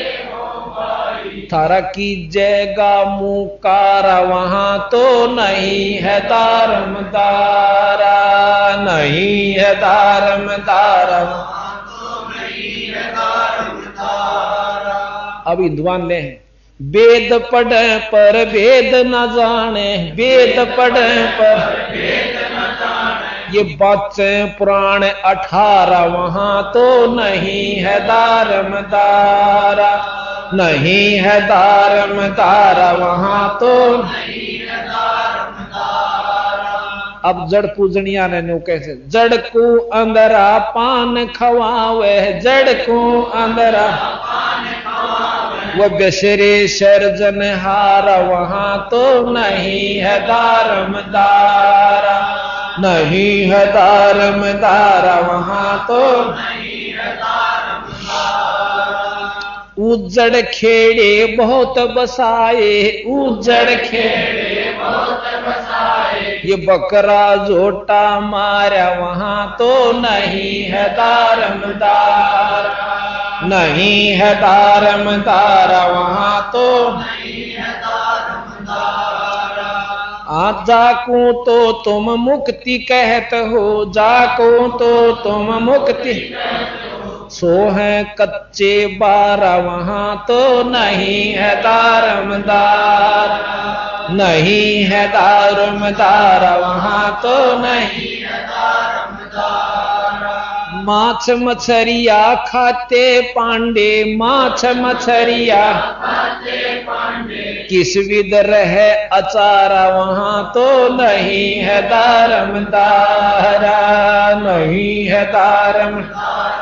थारा की जयगा मुकारा, वहां तो नहीं है दारमदारा, नहीं है दारमदारा वहां तो नहीं है दारमदारा। अब विद्वान ले वेद पढ़े पर वेद न जाने, वेद पढ़े पर वेद न जाने, ये बच्चे पुराण अठारह, वहां तो नहीं है दारमदारा, नहीं है दारमदारा वहां तो नहीं है दारमदारा। अब जड़ पूजनिया ने नो कैसे, जड़ को अंदरा पान खवावे, जड़ को अंदरा पान खवावे, वो बेशरे सर्जन हारा, वहां तो नहीं है दारमदारा, नहीं है दारमदारा वहां तो नहीं है दारमदारा। उजड़ खेड़े बहुत बसाए, उजड़ खेड़े बहुत बसाए, ये बकरा जोटा मारा, वहां तो नहीं है दारमदारा, नहीं है दारमदारा वहां तो नहीं है दारमदारा। आज जाको तो तुम मुक्ति कहत हो, जाको तो तुम मुक्ति सो है कच्चे बारा, वहां तो नहीं है दारमदारा, नहीं है दारमदारा वहां तो नहीं है दारमदारा। माछ मछरिया खाते पांडे, माछ मछरिया खाते पांडे, किस विद रहे अचारा, वहां तो नहीं है दारमदारा, नहीं है दारमदारा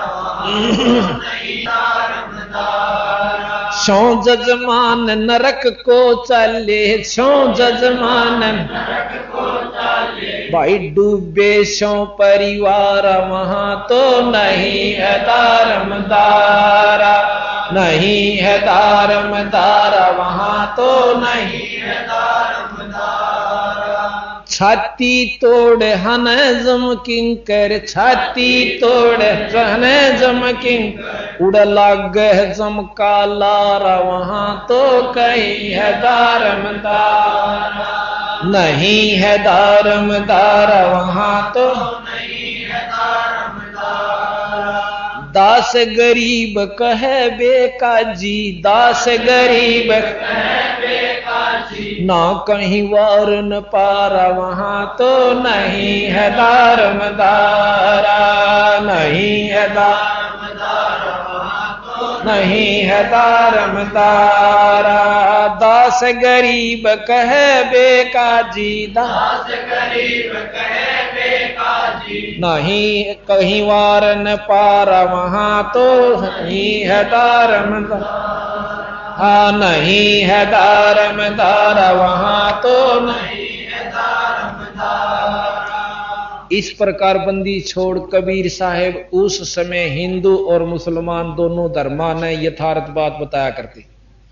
सौ जजमान नरक को चले, सौ जजमान नरक को चले, भाई डूबे सौ परिवार, वहां तो नहीं है दारमदारा, नहीं है दारमदारा वहां तो नहीं है दारमदारा। छाती तोड़ हन जम किंकर, छाती तोड़ हन जम किंकर, उड़ लाग जमका लारा, वहां तो कहीं है दारमदारा, नहीं है दारमदारा वहां तो नहीं है दारमदारा। दास गरीब कहे बेकाजी, दास गरीब कहे बेकाजी, ना कहीं वार न पारा, वहां तो नहीं है दारमदारा, नहीं है दारमदारा वहां तो नहीं है दारमदारा। दास गरीब कहे बेकाजी, दास गरीब कहे बेकाजी, नहीं कहीं वार न पारा, वहां तो नहीं है दारमदारा, हाँ नहीं है दारमदारा वहां तो नहीं है दारमदारा। इस प्रकार बंदी छोड़ कबीर साहेब उस समय हिंदू और मुसलमान दोनों धर्मा ने यथार्थ बात बताया करते।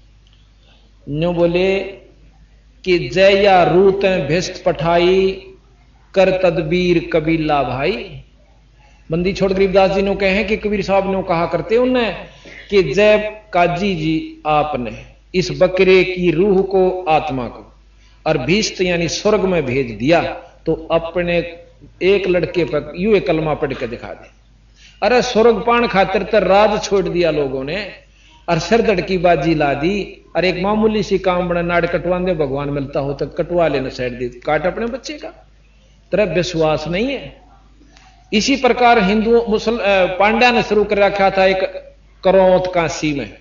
न्यू बोले कि जय या रूत भिस्त पठाई कर तदबीर कबीला भाई। बंदी छोड़ गरीबदास जी ने कहे कि कबीर साहब ने कहा करते उन्हें कि जय काजी जी आपने इस बकरे की रूह को आत्मा को और भीस्त यानी स्वर्ग में भेज दिया तो अपने एक लड़के पर यूं एक कलमा पढ़ के दिखा दे। अरे स्वर्ग पान खातिर तो राज छोड़ दिया लोगों ने और सरदड़ की बाजी ला दी। और एक मामूली सी काम बना नाड़ कटवा दे भगवान मिलता हो तो कटवा लेना साइड दे काट अपने बच्चे का। तेरा विश्वास नहीं है। इसी प्रकार हिंदू मुसल पांड्या ने शुरू कर रखा था एक करौत काशी में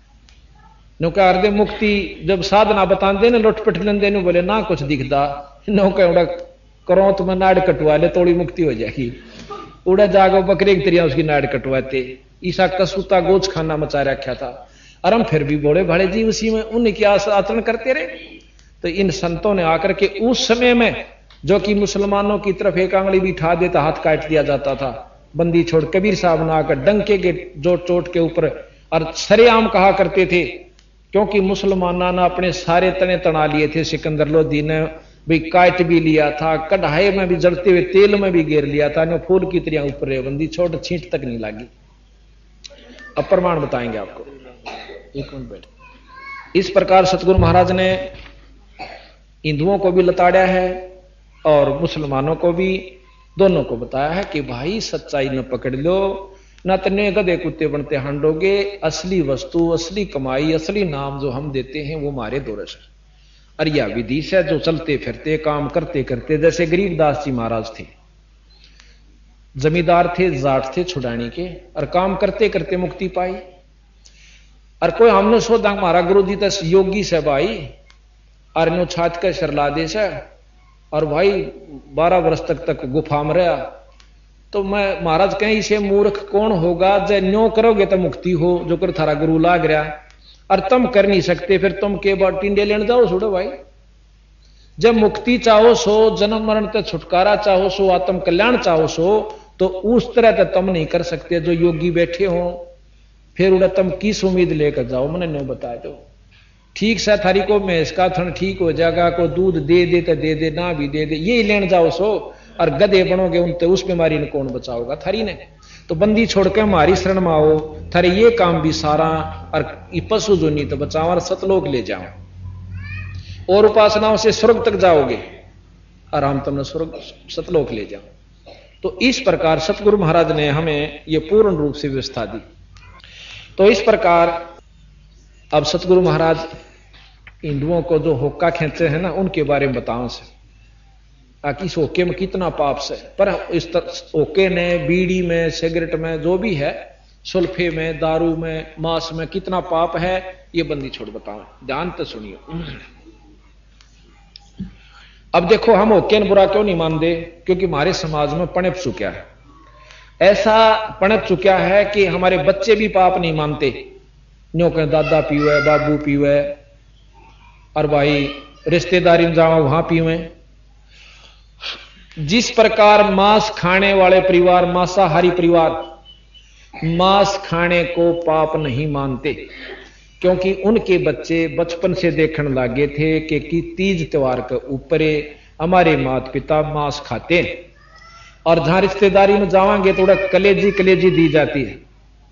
नौका हृदय मुक्ति जब साधना बताते ना लुटपट लेंदे नु बोले ना कुछ दिखता नौका उड़ा करौत में नाड़ कटवा ले थोड़ी मुक्ति हो जाएगी। उड़ा जागो बकरे की तरह उसकी नाड़ कटवाते। ईसा कसूता गोच खाना मचा रखा था और हम फिर भी बोले भाड़े जी उसी में उन्हें क्या आचरण करते रहे। तो इन संतों ने आकर के उस समय में जो कि मुसलमानों की तरफ एक आंगली भी उठा देता हाथ काट दिया जाता था। बंदी छोड़ कबीर साहब ने आकर डंके के जोट चोट के ऊपर और सरेआम कहा करते थे क्योंकि मुसलमानों ने अपने सारे तने तना लिए थे। सिकंदर लोधी ने भी काट भी लिया था, कढ़ाई में भी जलते हुए तेल में भी घेर लिया था। फूल की तरह ऊपर रहे बंदी छोड़ छींट तक नहीं लगी। अब प्रमाण बताएंगे आपको, एक मिनट बैठ। इस प्रकार सतगुरु महाराज ने हिंदुओं को भी लताड़ा है और मुसलमानों को भी, दोनों को बताया है कि भाई सच्चाई न पकड़ लो ना तन्ने गधे कुत्ते बनते हांडोगे। असली वस्तु, असली कमाई, असली नाम जो हम देते हैं वो मारे दोरस है। और यह विधि से जो चलते फिरते काम करते करते, जैसे गरीबदास जी महाराज थे, जमींदार थे, जाट थे छुड़ाने के, और काम करते करते मुक्ति पाई। और कोई हमने सोचा हमारा गुरु जी तस योगी से भाई और नो छात के सरला दे से और भाई बारह वर्ष तक तक गुफा में रहा। तो मैं महाराज कहीं से मूर्ख कौन होगा जय न्यो करोगे तो मुक्ति हो जो कर थारा गुरु लाग रहा और तुम कर नहीं सकते फिर तुम के बाद टिंडे लेने जाओ छोड़ो भाई। जब मुक्ति चाहो सो, जन्म मरण से छुटकारा चाहो सो, आत्म कल्याण चाहो सो, तो उस तरह तो तुम नहीं कर सकते जो योगी बैठे हो। फिर उड़ा तुम किस उम्मीद लेकर जाओ मैंने न्यो बता दो। ठीक से थारी को मैं इसका थन ठीक हो जाएगा, को दूध दे दे तो दे दे ना भी दे दे, यही लेने जाओ सो और गधे बनोगे उनते उस बीमारी ने कौन बचाओगा थारी ने। तो बंदी छोड़ के हमारी शरण में आओ, थारे ये काम भी सारा और पशु जो नहीं तो बचाओ और सतलोक ले जाओ और उपासनाओं से स्वर्ग तक जाओगे और हम तुमने स्वर्ग सतलोक ले जाओ। तो इस प्रकार सतगुरु महाराज ने हमें ये पूर्ण रूप से व्यवस्था दी। तो इस प्रकार अब सतगुरु महाराज हिंदुओं को जो होक्का खेचे हैं ना उनके बारे में बताओ से ताकि इस होके में कितना पाप से, पर इस होके ने बीड़ी में, सिगरेट में, जो भी है, सुल्फे में, दारू में, मांस में कितना पाप है ये बंदी छोड़ बताओ। ध्यान तो सुनिए। अब देखो हम होके ने बुरा क्यों नहीं मानते, क्योंकि हमारे समाज में पनप चुका है, ऐसा पनप चुका है कि हमारे बच्चे भी पाप नहीं मानते। न्यो कहें दादा पीवे, बाबू पीवे, और भाई रिश्तेदारी में जाओ वहां पीवे। जिस प्रकार मांस खाने वाले परिवार, मांसाहारी परिवार, मांस खाने को पाप नहीं मानते क्योंकि उनके बच्चे बचपन से देखने लगे थे कि, कि तीज त्योहार के ऊपर हमारे माता पिता मांस खाते हैं और जहां रिश्तेदारी में जावांगे थोड़ा कलेजी कलेजी दी जाती है।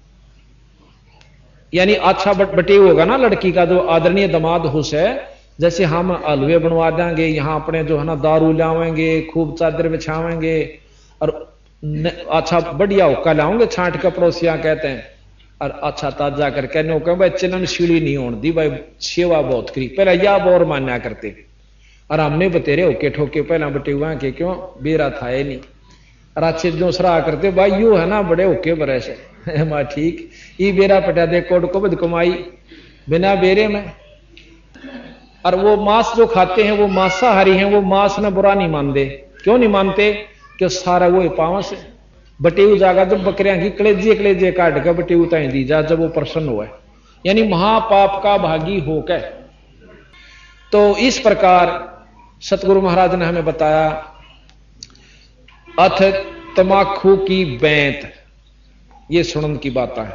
यानी अच्छा बट बटे होगा ना लड़की का जो आदरणीय दामाद हुस है, जैसे हम हलवे बनवा देंगे, यहाँ अपने जो है ना दारू लावेंगे, खूब चादर बिछावेंगे और अच्छा बढ़िया हुक्का लाओगे छांट का पड़ोसिया कहते हैं और अच्छा ताजा करके नो कह भाई चिलन सीढ़ी नहीं होने दी भाई, सेवा बहुत करी पहले या बोर मान्या करते और हमने बतेरे होके ठोके पहला बटे हुआ के क्यों बेरा था ये नहीं और अच्छे जो सराह करते भाई यू है ना बड़े होके बरे से मां ठीक ये बेरा पटा दे कोट को बद कमाई बिना बेरे में। और वो मांस जो खाते हैं वो मांसाहारी हैं, वो मांस में बुरा नहीं मानते। क्यों नहीं मानते? कि सारा वो पावस है बटेऊ जागा जब बकरियां की कलेजे कलेजे काट कर बटेऊ ताई दी जा जब वो प्रसन्न हुआ है, यानी महापाप का भागी होकर। तो इस प्रकार सतगुरु महाराज ने हमें बताया अथ तमाखू की बैंत, ये सुनन की बात है।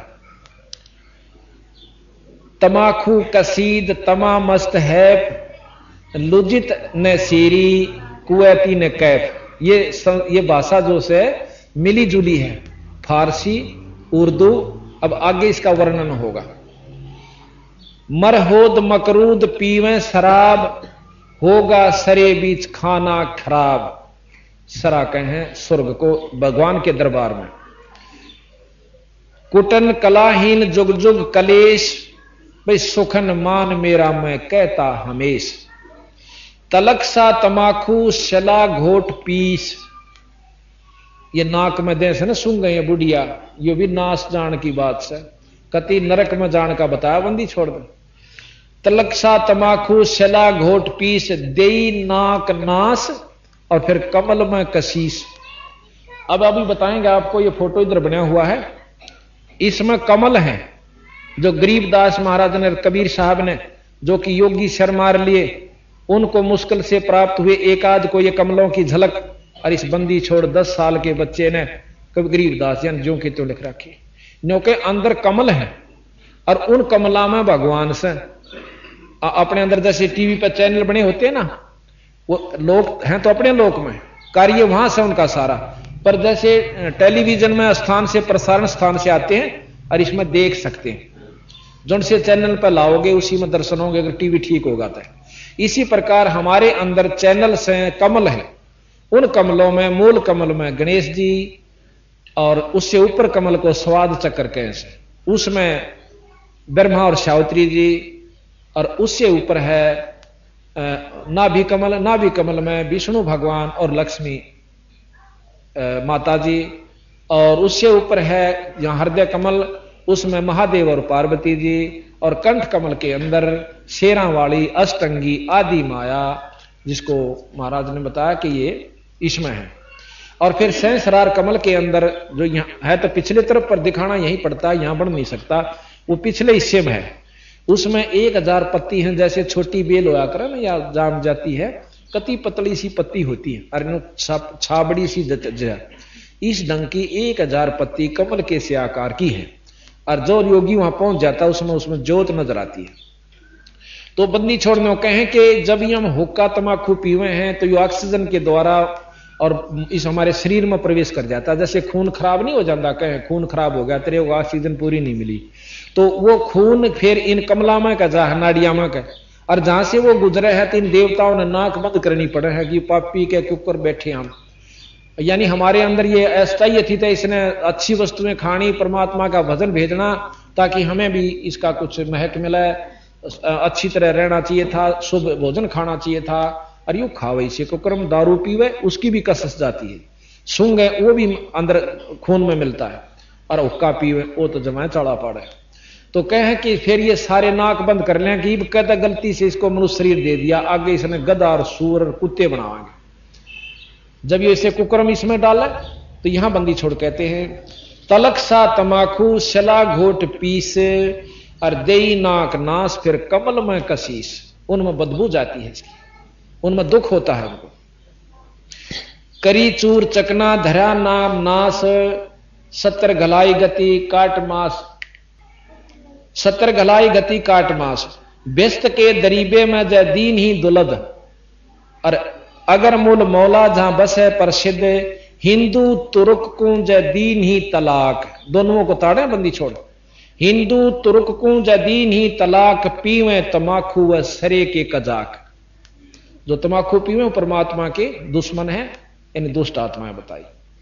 तमाखू कसीद तमा मस्त है, लुजित न सीरी कुएती न कैफ। ये ये भाषा जो से मिली जुली है, फारसी उर्दू। अब आगे इसका वर्णन होगा। मरहोद मकरूद पीवें शराब, होगा सरे बीच खाना खराब। सरा कहें स्वर्ग को, भगवान के दरबार में। कुटन कलाहीन जुग जुग कलेश, भाई सुखन मान मेरा मैं कहता हमेश। तलक सा तमाखू शला घोट पीस, ये नाक में दे से ना सुन गए बुढ़िया, ये भी नाश जान की बात से, कति नरक में जान का बताया बंदी छोड़ दे। तलक सा तमाखू शला घोट पीस, देई नाक नाश और फिर कमल में कशीस। अब अभी बताएंगे आपको, ये फोटो इधर बना हुआ है, इसमें कमल है जो गरीबदास महाराज ने, कबीर साहब ने, जो कि योगी शर मार लिए, उनको मुश्किल से प्राप्त हुए एक आध को ये कमलों की झलक। और इस बंदी छोड़ दस साल के बच्चे ने कभी गरीबदास यानी जो कि तो लिख रखी, न्यों के अंदर कमल है और उन कमला में भगवान से अपने अंदर, जैसे टीवी पर चैनल बने होते हैं ना, वो लोग हैं तो अपने लोक में, कार्य वहां से उनका सारा, पर जैसे टेलीविजन में स्थान से, प्रसारण स्थान से आते हैं और इसमें देख सकते हैं। जो से चैनल पर लाओगे उसी में दर्शन होंगे, अगर टीवी ठीक होगा तो। इसी प्रकार हमारे अंदर चैनल से कमल है, उन कमलों में, मूल कमल में गणेश जी, और उससे ऊपर कमल को स्वाद चक्र कैसे, उसमें ब्रह्मा और सावित्री जी, और उससे ऊपर है नाभि कमल, नाभि कमल में विष्णु भगवान और लक्ष्मी माता जी, और उससे ऊपर है यहां हृदय कमल, उसमें महादेव और पार्वती जी, और कंठ कमल के अंदर शेरा वाली अष्टंगी आदि माया, जिसको महाराज ने बताया कि ये इसमें है। और फिर सहस्रार कमल के अंदर जो यहां है, तो पिछले तरफ पर दिखाना यहीं पड़ता है, यहां बन नहीं सकता, वो पिछले हिस्से में है। उसमें एक हजार पत्ती हैं, जैसे छोटी बेल होया करे ना या जाम जाती है, कति पतली सी पत्ती होती है, और छाबड़ी सी जजा, इस ढंग की एक हजार पत्ती कमल के से आकार की है। और जो योगी वहां पहुंच जाता है उसमें उसमें ज्योत नजर आती है। तो बंदी छोड़ने कहें कि जब ये हम हुक्का तमाकू पीवे हैं तो ये ऑक्सीजन के द्वारा और इस हमारे शरीर में प्रवेश कर जाता है। जैसे खून खराब नहीं हो जाता, कहें खून खराब हो गया, तेरे को ऑक्सीजन पूरी नहीं मिली, तो वो खून फिर इन कमलामा का जा नाड़ियामा का, और जहां से वो गुजरे है तो इन देवताओं ने नाक बंद करनी पड़े है कि पापी के ऊपर बैठे हम। यानी हमारे अंदर ये अस्थायी थी, तो इसने अच्छी वस्तुएं खानी, परमात्मा का भजन भेजना, ताकि हमें भी इसका कुछ महक मिले, अच्छी तरह रहना चाहिए था, शुभ भोजन खाना चाहिए था। और यू खावे इसे को क्रम दारू पीवे उसकी भी कसस जाती है, सूंगे वो भी अंदर खून में मिलता है, और हुक्का पीवे वो तो जमाए चढ़ा पड़ा है। तो कहे कि फिर ये सारे नाक बंद कर लें कि कहता गलती से इसको मनुष्य शरीर दे दिया, आगे इसने गधा और सूर और कुत्ते बनावाएंगे। जब ये इसे कुकर्म इसमें डाला तो यहां बंदी छोड़ कहते हैं, तलक सा तमाकू शला घोट पीस, और देई नाक नाश फिर कमल में कशीस। उनमें बदबू जाती है इसकी, उनमें दुख होता है उनको। करी चूर चकना धरा नाम नाश, सत्तर घलाई गति काट मास, सत्तर घलाई गति काट मास। व्यस्त के दरीबे में जय दीन ही दुलद, और अगर मूल मौला जहां बस है प्रसिद्ध, हिंदू तुर्क को जय दीन ही तलाक। दोनों को ताड़े बंदी छोड़, हिंदू तुर्क को जय दीन ही तलाक, पीवे तमाकू व सरे के कजाक। जो तमाकू पीवे परमात्मा के दुश्मन है, इन दुष्ट आत्माएं बताई।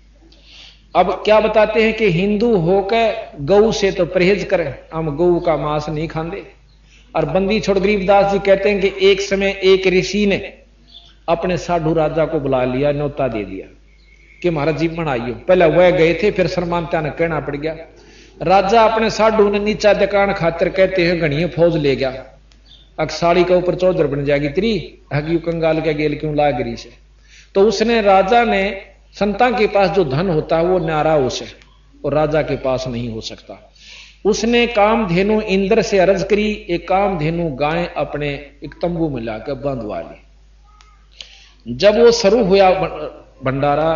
अब क्या बताते हैं कि हिंदू होकर गऊ से तो परहेज करें, हम गऊ का मांस नहीं खाते। और बंदी छोड़ गरीबदास जी कहते हैं कि एक समय एक ऋषि ने अपने साधु राजा को बुला लिया, न्योता दे दिया कि महाराज जी मनाइयो। पहले वह गए थे, फिर शर्मानता ने कहना पड़ गया। राजा अपने साधु ने नीचा दिखाने खातिर कहते हैं घड़िया फौज ले गया, अकसाड़ी का ऊपर चौधर बन जाएगी त्री हगी कंगाल के गेल क्यों ला गिरी से। तो उसने राजा ने संता के पास जो धन होता है वो न्यारा उसे, और राजा के पास नहीं हो सकता। उसने कामधेनु इंद्र से अर्ज करी, एक कामधेनु गाय अपने एक तंबू में लाकर बांधवा ली। जब वो शुरू हुआ भंडारा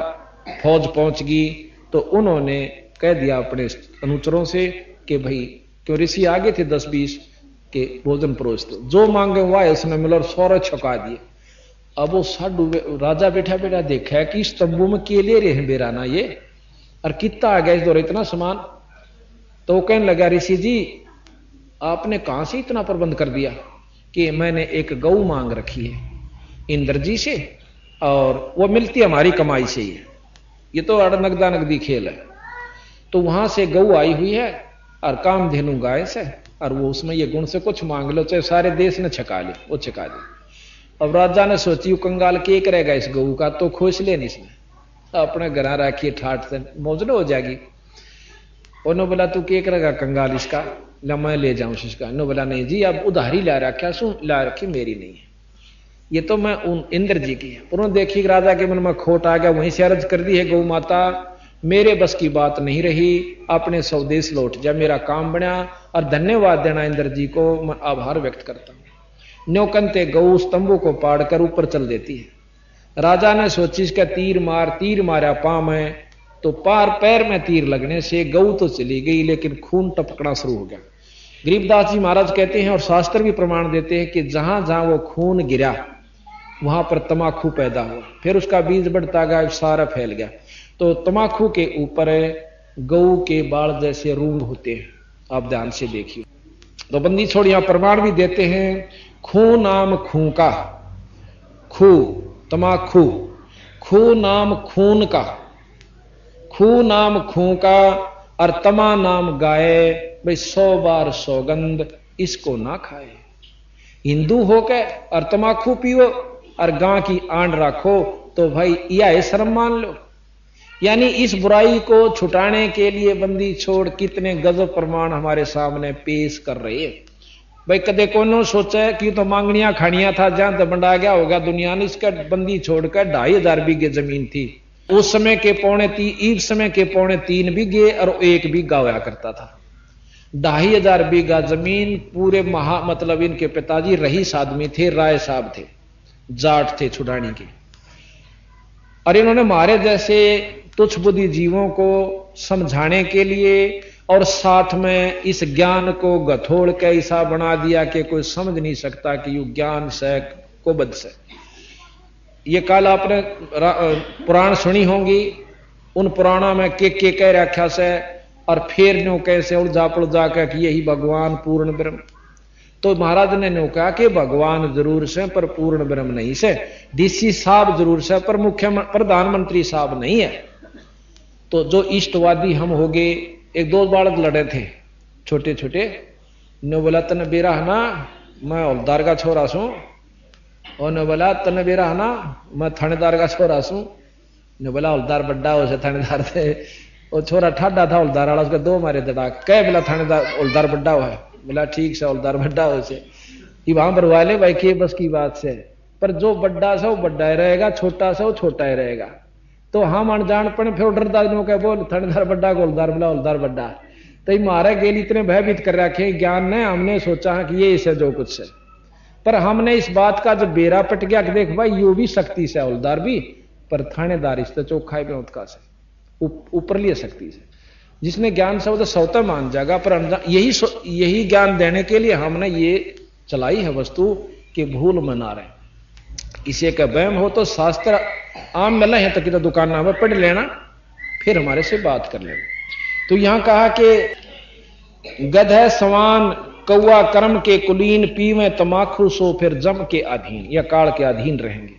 फौज पहुंच गई तो उन्होंने कह दिया अपने अनुचरों से कि भाई, क्यों ऋषि आगे थे दस बीस के भोजन परोस दो, जो मांगे हुआ है उसने मिला और सौर छका दिए। अब वो साधु राजा बैठा बैठा देखा है कि इस तंबू में के ले रहे हैं बेराना ये, और कितना आ गया इस दौर इतना सामान। तो वो कहने लगा, ऋषि जी आपने कहां से इतना प्रबंध कर दिया? कि मैंने एक गऊ मांग रखी है इंद्र जी से, और वो मिलती हमारी कमाई से ही है, ये तो नगदा नगदी खेल है। तो वहां से गऊ आई हुई है और कामधेनु गाय से, और वो उसमें ये गुण से कुछ मांग लो चाहे सारे देश ने छका ले, वो छका दे। अब राजा ने सोची कंगाल के एक रहेगा इस गऊ का, तो खोज ले इसने अपने घर रखिए ठाठ से मौजूद हो जाएगी। उन्होंने बोला तू के रहेगा कंगाल इसका, ला मैं ले जाऊं इसका। उन्होंने बोला नहीं जी अब उधारी ला रखा सू, ला रखी मेरी नहीं है, ये तो मैं उन इंद्र जी की है। उन्होंने देखी राजा के मन में खोट आ गया, वहीं से अर्ज कर दी है गौ माता मेरे बस की बात नहीं रही, अपने स्वदेश लौट जा, मेरा काम बना, और धन्यवाद देना इंद्र जी को, मैं आभार व्यक्त करता हूं। न्योकंते गऊ स्तंभों को पाड़कर ऊपर चल देती है। राजा ने सोची इसका तीर मार, तीर मारा पांव में, तो पार पैर में तीर लगने से गऊ तो चली गई लेकिन खून टपकना शुरू हो गया। गरीबदास जी महाराज कहते हैं और शास्त्र भी प्रमाण देते हैं कि जहां जहां वो खून गिरा वहां पर तमाकू पैदा हुआ, फिर उसका बीज बढ़ता गया, सारा फैल गया। तो तमाकू के ऊपर गऊ के बाल जैसे रूंग होते हैं, आप ध्यान से देखिए। तो बंदी छोड़ यहां प्रमाण भी देते हैं, खू नाम खूं का, खू तमाकू, खू नाम खून का, खू नाम खूं का, और तमा नाम गाय, भाई सौ बार सौगंध इसको ना खाए। हिंदू होके और तमाकू पियो और गां की आंड रखो तो भाई यह शर्म मान लो। यानी इस बुराई को छुटाने के लिए बंदी छोड़ कितने गजब प्रमाण हमारे सामने पेश कर रहे हैं। भाई कदे कोनो सोचा है कि तो मांगनियां खानियां था, जहां तो बंडा गया होगा दुनिया ने, इसका बंदी छोड़कर ढाई हजार बीघे जमीन थी उस समय के पौने तीन, इस समय के पौने तीन बीघे और एक बीघा होया करता था। ढाई हजार बीघा जमीन पूरे महा, मतलब इनके पिताजी रईस आदमी थे, राय साहब थे, जाट थे छुड़ानी के, और इन्होंने हमारे जैसे तुच्छ बुद्धि जीवों को समझाने के लिए और साथ में इस ज्ञान को गथोड़ के ऐसा बना दिया कि कोई समझ नहीं सकता कि यू ज्ञान से को बद से। ये कल आपने पुराण सुनी होंगी, उन पुराणों में के के कह रखा से, और फिर न्यो कैसे उलझा पुलझा कर कि यही भगवान पूर्ण ब्रह्म। तो महाराज ने न्यो कहा कि भगवान जरूर से पर पूर्ण ब्रह्म नहीं से, डीसी साहब जरूर से पर मुख्य प्रधानमंत्री साहब नहीं है। तो जो इष्टवादी हम हो गए, एक दो बालक लड़े थे छोटे छोटे, ने बोला तन बेरा है ना मैं हौलदार का छोरा सू, और ने बोला तन बेरा है ना मैं थानेदार का छोरा सू। ने बोला हौलदार बड्डा हो से थानेदार थे, वो छोरा ठाडा था हौलदार वाला, उसके दो मारे दड़ा कह बोला थानेदार हौलदार बड्डा हुआ है। बोला ठीक से हौलदार बड्डा हो से कि वहां पर वाले भाई के बस की बात से, पर जो बड्डा सा वो बड्डा ही रहेगा, छोटा सा वो छोटा ही रहेगा। तो हम अनजान पड़े फिर डरदारियों के बोल थानेदार बड्डा को हौलदार बोला हौलदार बड्डा, तो मारे गेल इतने भयभीत कर रखे ज्ञान ने, हमने सोचा है कि ये इसे जो कुछ है, पर हमने इस बात का जब बेरा पट गया कि देख भाई यू भी शक्ति से हौलदार भी, पर थानेदार इस चौखा में उत्का से ऊपरली शक्ति से, जिसने ज्ञान शब्द सौता मान जाएगा। पर यही यही ज्ञान देने के लिए हमने ये चलाई है वस्तु कि भूल मना रहे। किसी का वहम हो तो शास्त्र आम मिला है तो कितना दुकान में पढ़ लेना, फिर हमारे से बात कर लेना। तो यहां कहा कि गधे सवान कौआ कर्म के कुलीन, पीवे तमाकू सो फिर जम के अधीन, या काल के अधीन रहेंगे।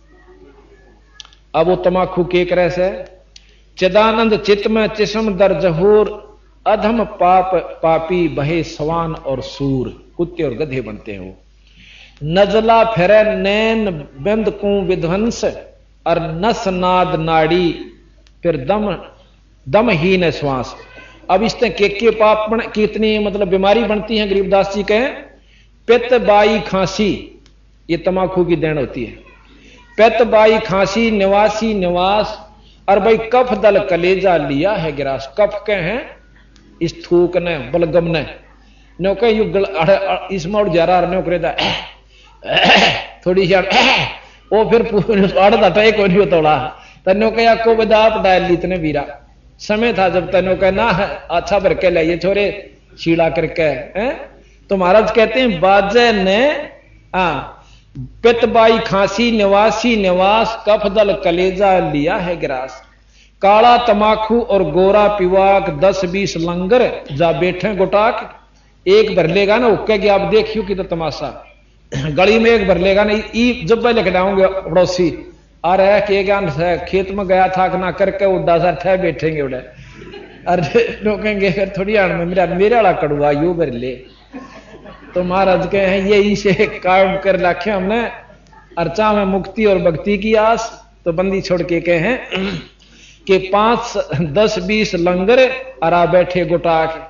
अब वो तमाकू के करे से चिदानंद चित्त में चिस्म दर जहूर, अधम पाप पापी बहे सवान और सूर, कुत्ते और गधे बनते हैं वो। नजला फेरे नैन बंद को विध्वंस, और नस नाद नाड़ी फिर दम दमहीन श्वास। अब इससे के के पाप बन कितनी मतलब बीमारी बनती है, गरीबदास जी कहें पित्त बाई खांसी, ये तमाकू की देन होती है। पित्त बाई खांसी निवासी निवास, और भाई कफ दल कलेजा लिया है गिरास। कफ के हैं इस थूक ने बलगम ने नो कह यु इसमें उड़ जा रहा करेदा थोड़ी सी वो फिर अड़ दाटा एक नहीं तोड़ा तनो कया को बदाप डाल ली तने वीरा समय था जब तनो का ना अच्छा भर के लाइए छोरे छीड़ा करके हैं। तो महाराज कहते हैं बाजे ने आ पितबाई खांसी निवासी निवास कफदल कलेजा लिया है ग्रास। काला तमाखू और गोरा पिवाक दस बीस लंगर जा बैठे गोटाक। एक भर लेगा ना उक्के की आप देखियो कि तो तमाशा गली में एक भर लेगा ना ई जब मैं लिख डाऊंगे पड़ोसी आ रहा है कि ज्ञान खेत में गया था ना करके उड्डा सर ठह बैठेंगे उड़े अरे रोकेंगे फिर थोड़ी आड़ में मेरा मेरे वाला कड़ुआ यू भर ले। तो महाराज कहे हैं ये इसे काम कर रखे हमने अर्चा में मुक्ति और भक्ति की आस। तो बंदी छोड़ के कहे हैं कि पांच दस बीस लंगर अरा बैठे गोटाक।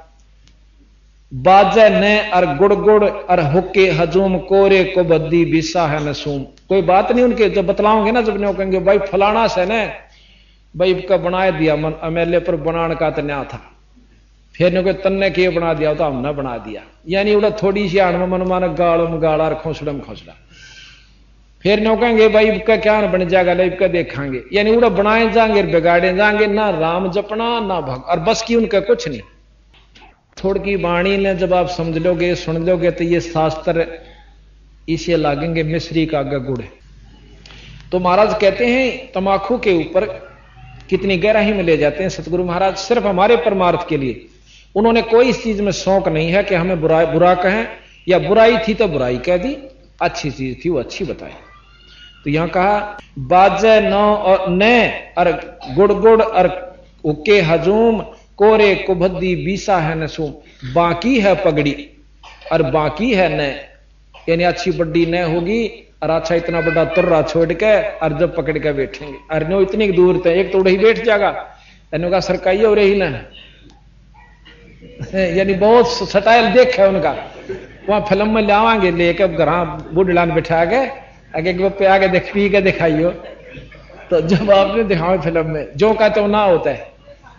बाजे ने अर गुड़ गुड़ अर हुक्के हजूम कोरे को बद्दी बिसा है नसूम। कोई बात नहीं उनके जब बतलाओगे ना जब नहीं कहेंगे भाई फलाना से ने भाई का बना दिया मन एमएलए पर बनाने का तो न्या था फिर ने तन्ने के बना दिया तो हमने बना दिया। यानी उड़ा थोड़ी सी आण में मन मान गाड़म गाड़ा और खोसड़म खोसड़ा फिर नो कहेंगे भाई इसका क्या बन जाएगा लाइव का देखांगे। यानी उड़ा बनाए जाएंगे बिगाड़े जाएंगे ना राम जपना ना भग और बस की उनका कुछ नहीं। थोड़ी की वाणी ने जब आप समझ लोगे सुन लोगे तो ये शास्त्र इसे लागेंगे मिश्री का गुड़। तो महाराज कहते हैं तमाकू के ऊपर कितनी गहराई में ले जाते हैं सतगुरु महाराज सिर्फ हमारे परमार्थ के लिए। उन्होंने कोई इस चीज में शौक नहीं है कि हमें बुरा बुरा कहें या बुराई थी तो बुराई कह दी, अच्छी चीज थी वो अच्छी बताई। तो यहां कहा बाजे नौ और ने और गुड़ गुड़ और उके हजूम कोरे कुभद्दी बीसा है नसूम। बाकी है पगड़ी और बाकी है न, यानी अच्छी बड्डी न होगी और अच्छा इतना बड़ा तुर्रा छोड़ के और जब पकड़ के बैठेंगे और नो इतनी दूर थे एक तो उड़ा ही बैठ जाएगा यानी का सरकाई हो रही ना यानी बहुत सटाइल देख है उनका। वहां फिल्म में लावांगे लेके घर बुढ़लान बिठा के आगे पे आगे देख पी के दिखाइयो तो जब आपने दिखाओ फिल्म में जो का तो ना होता है।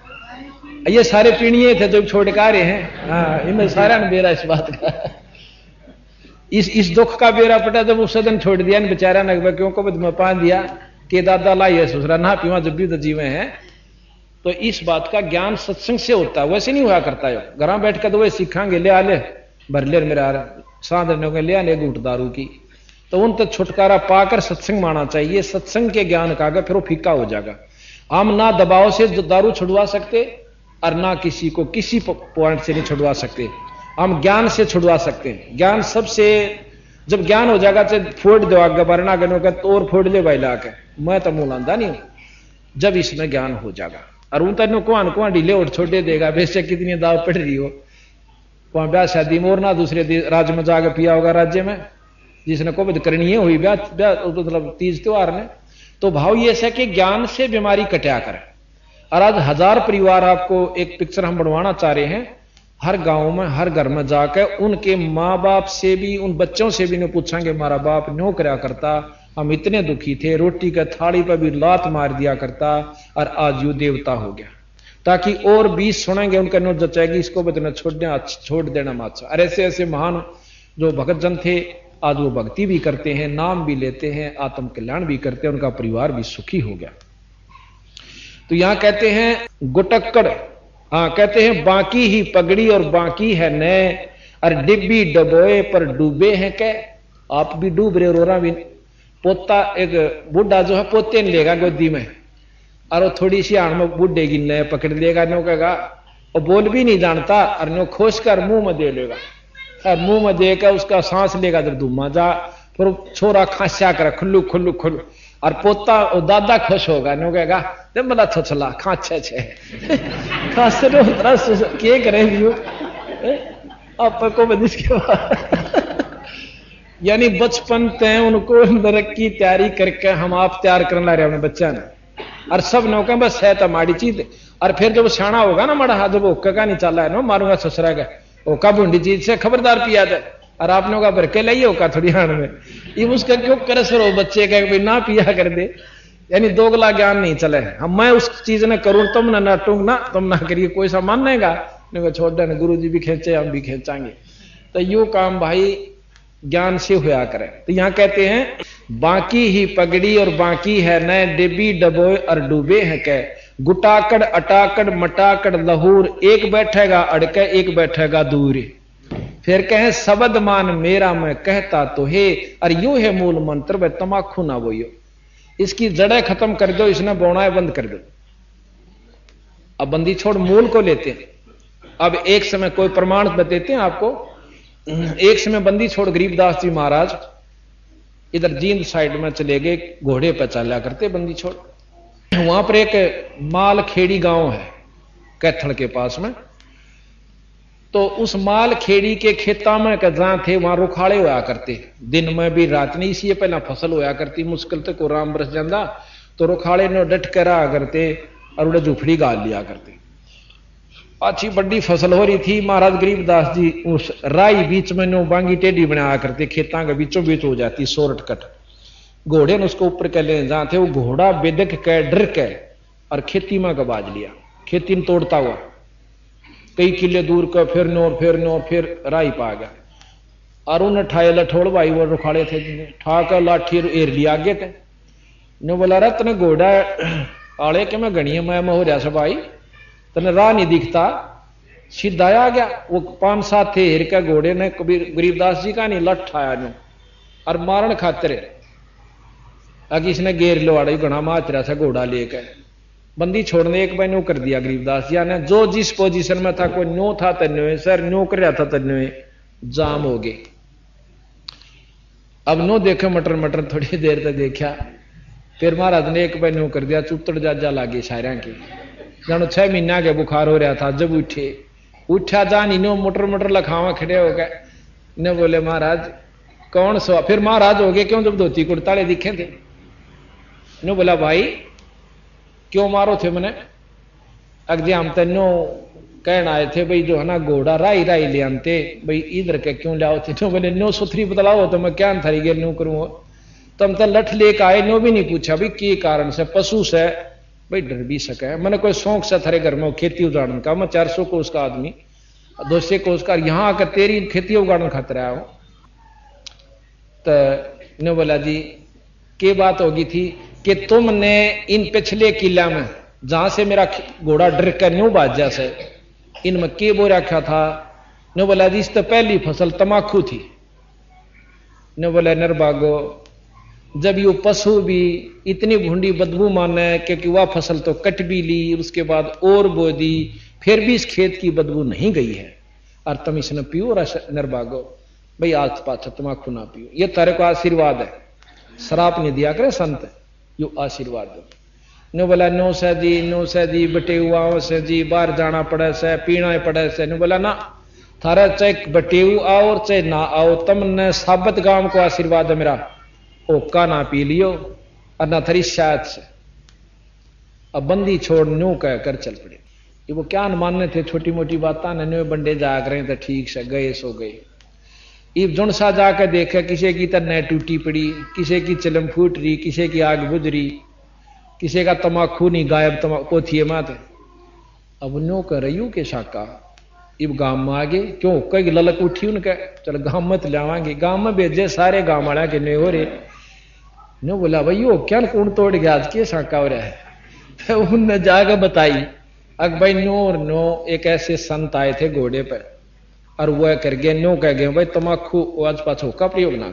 ये सारे पीढ़िए थे जो छोड़ के आ रहे हैं। हाँ इनमें सारा ने बेरा इस बात का इस इस दुख का बेरा पटा जब उस सदन छोड़ दिया बेचारा ने क्यों को में पा दिया कि दादा लाइए ससुरा ना पीवा जब भी तो जीवे हैं। तो इस बात का ज्ञान सत्संग से होता है वैसे नहीं हुआ करता है। घर बैठ कर तो वही सीखांगे ले आ ले भर ले मेरा सांधने ले आने घूट दारू की। तो उन तक छुटकारा पाकर सत्संग माना चाहिए। सत्संग के ज्ञान का फिर वो फीका हो जाएगा। हम ना दबाव से दारू छुड़वा सकते और ना किसी को किसी पॉइंट से नहीं छुड़वा सकते। हम ज्ञान से छुड़वा सकते हैं। ज्ञान सबसे जब ज्ञान हो जाएगा तो फोड़ दो आगे वरना गनों का तो और फोड़ ले भाई लाके मैं तो मुंह लांदा नहीं हूं जब इसमें ज्ञान हो जाएगा। और उन तक कुआं कुआं ढीले और छोड़े देगा बेशक कितनी दाव पड़ रही हो वहां ब्याह शादी में और ना दूसरे राज्य में जाकर पिया होगा राज्य में जिसने कोविड करनी है हुई ब्याह मतलब तीज त्योहार ने। तो भाव ये है कि ज्ञान से बीमारी कटा करे। और आज हजार परिवार आपको एक पिक्चर हम बनवाना चाह रहे हैं। हर गांव में हर घर में जाकर उनके माँ बाप से भी उन बच्चों से भी नहीं पूछेंगे हमारा बाप न्यो करया करता हम इतने दुखी थे रोटी का थाली पर भी लात मार दिया करता और आज यू देवता हो गया। ताकि और बीस सुनेंगे उनका नो जचेगी इसको बतना छोड़ देना छोड़ देना माचा। और ऐसे ऐसे महान जो भगत जन थे आज वो भक्ति भी करते हैं नाम भी लेते हैं आत्म कल्याण भी करते हैं उनका परिवार भी सुखी हो गया। तो यहां कहते हैं गुटक्कड़ हाँ कहते हैं बाकी ही पगड़ी और बाकी है नए और डिब्बी डबोए पर डूबे हैं कै। आप भी डूब रहे रोरा भी पोता एक बुढ़ा जो है पोते नहीं लेगा गोदी में और वो थोड़ी सी आड़ में बुढ़े की नए पकड़ लेगा नो कहेगा और बोल भी नहीं जानता और नो खोस कर मुंह में दे लेगा और मुंह में देकर उसका सांस लेगा जब धुमा जा फिर छोरा खांसा कर खुल्लू खुल्लू खुल्लू और पोता और दादा खुश होगा नो कहेगा जब बड़ा छोछला खांचे छे खांसे नो के करेगी आप को बदिश के बाद यानी बचपन ते उनको नरक की तैयारी करके हम आप तैयार करना रहे अपने बच्चा ने और सब नौका बस है तो माड़ी चीज। और फिर जब सियाना होगा ना माड़ा हाथ जब ओका का नहीं चला है ना मारूंगा ससुरा का ओका बूंदी चीज से खबरदार पिया दे और आप लोग का भर के लाइए ओका थोड़ी हाण में ये उसका क्यों करे सर वो बच्चे का भाई ना पिया कर दे। यानी दोगला ज्ञान नहीं चले हम मैं उस चीज ने करूं तुम ना नाटूंग ना तुम ना करिए कोई सा मानेगा नहीं छोड़ देना गुरु जी भी खींचे हम भी खींचांगे। तो यू काम भाई ज्ञान से होया करे। तो यहां कहते हैं बाकी ही पगड़ी और बाकी है नए डिब्बी डबोए और डूबे हैं कै गुटाकड़ अटाकड़ मटाकड़ लहूर एक बैठेगा अड़के एक बैठेगा दूर। फिर कहें शब्द मान मेरा मैं कहता तो हे और यू है मूल मंत्र वह तमाखू ना बोयो। इसकी जड़ें खत्म कर दो, इसने बोनाएं बंद कर दो। अब बंदी छोड़ मूल को लेते हैं। अब एक समय कोई प्रमाण बताते हैं आपको। एक समय बंदी छोड़ गरीबदास जी महाराज इधर जींद साइड में चले गए, घोड़े पर चला करते बंदी छोड़। वहां पर एक माल खेड़ी गांव है कैथल के पास में। तो उस माल खेड़ी के खेता में जहां थे वहां रुखाड़े होया करते, दिन में भी रात नहीं। इसी पहला फसल होया करती, मुश्किल तक को राम बरस जाता तो रुखाड़े ने डट कर रहा करते और उड़े झुफड़ी गाल लिया करते। अच्छी बड़ी फसल हो रही थी। महाराज गरीबदास जी उस राई बीच में नो बांगी टेढ़ी बनाया करते, खेता के बीचों बीच हो जाती शॉर्ट कट। घोड़े ने उसको ऊपर कर ले जहां थे वो घोड़ा बेदक के डर के और खेती में गबाज लिया, खेती में तोड़ता हुआ कई किले दूर का फिर नोर फिर नोर फिर राई पा गया। और उन्हें ठाए लठोड़ भाई वो रुखाड़े थे जिन्हें ठा कर लाठी एर लिया आगे थे। ने बोला रहा तने घोड़ा आड़े के मैं गणिया मैं हो रहा सब भाई तने राह नहीं दिखता, सीधा आ गया। वो पांच सात थे हेर के घोड़े ने कबीर गरीबदास जी का नहीं लठ ठाया नो और मारण खातिर अगर इसने गेर लो आड़ा घना माच रहा था घोड़ा लेकर। बंदी छोड़ने एक बार नो कर दिया गरीबदास जी ने, जो जिस पोजीशन में था कोई नो था तन्वे सर नो कर रहा था तन्वे जाम हो गए। अब नो देखे मटर मटर थोड़ी देर तक देखा, फिर महाराज ने एक बार नो कर दिया, चुतड़ जाजा लागे सारा की जानो छह महीना के बुखार हो रहा था। जब उठे उठा जान इनो मोटर मोटर लखावा खड़े हो गए। ने बोले महाराज कौन सो, फिर महाराज हो गए क्यों जब धोती कुर्ताले दिखे थे। ने बोला भाई क्यों मारो थे मैंने, अगजे हम तेनो कहना आए थे भाई जो है ना घोड़ा राई राई ले आते भाई इधर के क्यों लाओ थे। तो बोले नो सुथरी बतलाओ तो मैं क्या थारी गेल नो करूँ। तुम तो लठ लेकर आए, नो भी नहीं पूछा भाई के कारण से, पशु से भाई डर भी सके। मैंने कोई शौक से थारे घर में खेती उजाड़न का, मैं चार सौ को उसका आदमी दो सौ को उसका यहां आकर तेरी खेती उगाड़न खतरा हो। तो ने बोला जी के बात होगी थी कि तुमने इन पिछले किला में जहां से मेरा घोड़ा डर कर न्यू बाजा से इनमें के बो रखा था। ने बोला जी इस तो पहली फसल तमाकू थी। ने बोला नरबागो जब ये पशु भी इतनी भूंडी बदबू माने क्योंकि वह फसल तो कट भी ली उसके बाद और बो दी फिर भी इस खेत की बदबू नहीं गई है और तुम इसने पियो नरबागो भाई आज पाछा तमाकू ना पियो, ये तारे को आशीर्वाद है। शराब नहीं दिया करे संत, यो आशीर्वाद दो। ने बोला नो से जी नो से जी बटे हुआ से जी बाहर जाना पड़े से पीना पड़े से। ने बोला ना थारा चाहे बटेऊ आओ और चाहे ना आओ तुमने साबत गांव को आशीर्वाद है मेरा, ओका ना पी लियो और ना थरी शायद से। अब बंदी छोड़ न्यू कह कर चल पड़े। ये वो क्या मानने थे छोटी मोटी बातें न्यू बंडे जाग रहे थे ठीक से गए सो गए। इब जुन सा जाकर देखा किसी की तरह टूटी पड़ी, किसी की चिलम फूट रही, किसी की आग बुझ रही, किसी का तमाकू नहीं गायब तमाकू थी माते। अब न्यो कर रही के शाका इब गांव में आगे क्यों कई ललक उठी उनके चल गांव मत लावांगे। गांव में भेजे सारे गांव वाला के नहीं हो रहे। नो बोला भाई यो क्या कौन तोड़ गया आज के शाका हो रहा है। तो उनने जाकर बताई अक भाई नो और नो एक ऐसे संत आए थे घोड़े पर और वह कर गए न्यो कह गए भाई तमाकू आज पाछो का प्रयोग ना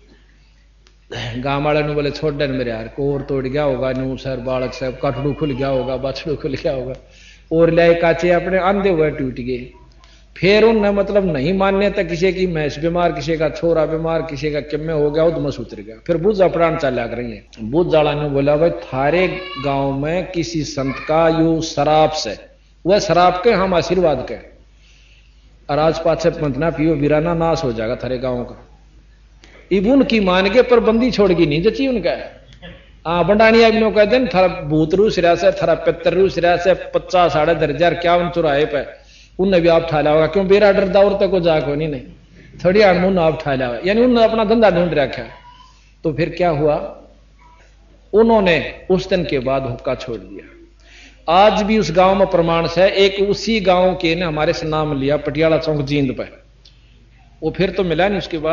करिए। गांव वाले ने बोले छोड़ डन मेरे यार को और तोड़ गया होगा न्यू सर बालक साहब काटड़ू खुल गया होगा बाछड़ू खुल गया होगा और लाए काचे अपने आंधे हुए टूट गए। फिर उनने मतलब नहीं मानने तक किसी की भैंस बीमार, किसी का छोरा बीमार, किसी का किम्मे हो गया उदमस उतर गया। फिर बुझ प्राण चला कर रही है। बुझ जाला ने बोला भाई थारे गांव में किसी संत का यू शराब से वह शराब के हम आशीर्वाद के और आज पाछे पंथना पियो वीराना नाश हो जाएगा थारे गांव का। इबुन की मान के पर बंदी छोड़ गई नहीं जची उनका। हाँ बंडानी आदमियों कह दें थारा भूत रूस रहा से थारा पितर रूस रहा से पचास साढ़े दस हजार क्या उन चुराए पे उनने भी आप ठाला होगा क्यों बेरा डरदा और तक को जाक होनी नहीं थोड़ी अनमुन आप ठाला हुआ यानी उन्होंने अपना धंधा ढूंढ रखा। तो फिर क्या हुआ उन्होंने उस दिन के बाद हुक्का छोड़ दिया। आज भी उस गांव में प्रमाण से एक उसी गांव के ने हमारे से नाम लिया पटियाला चौक जींद पे। वो फिर तो मिला नहीं उसके बाद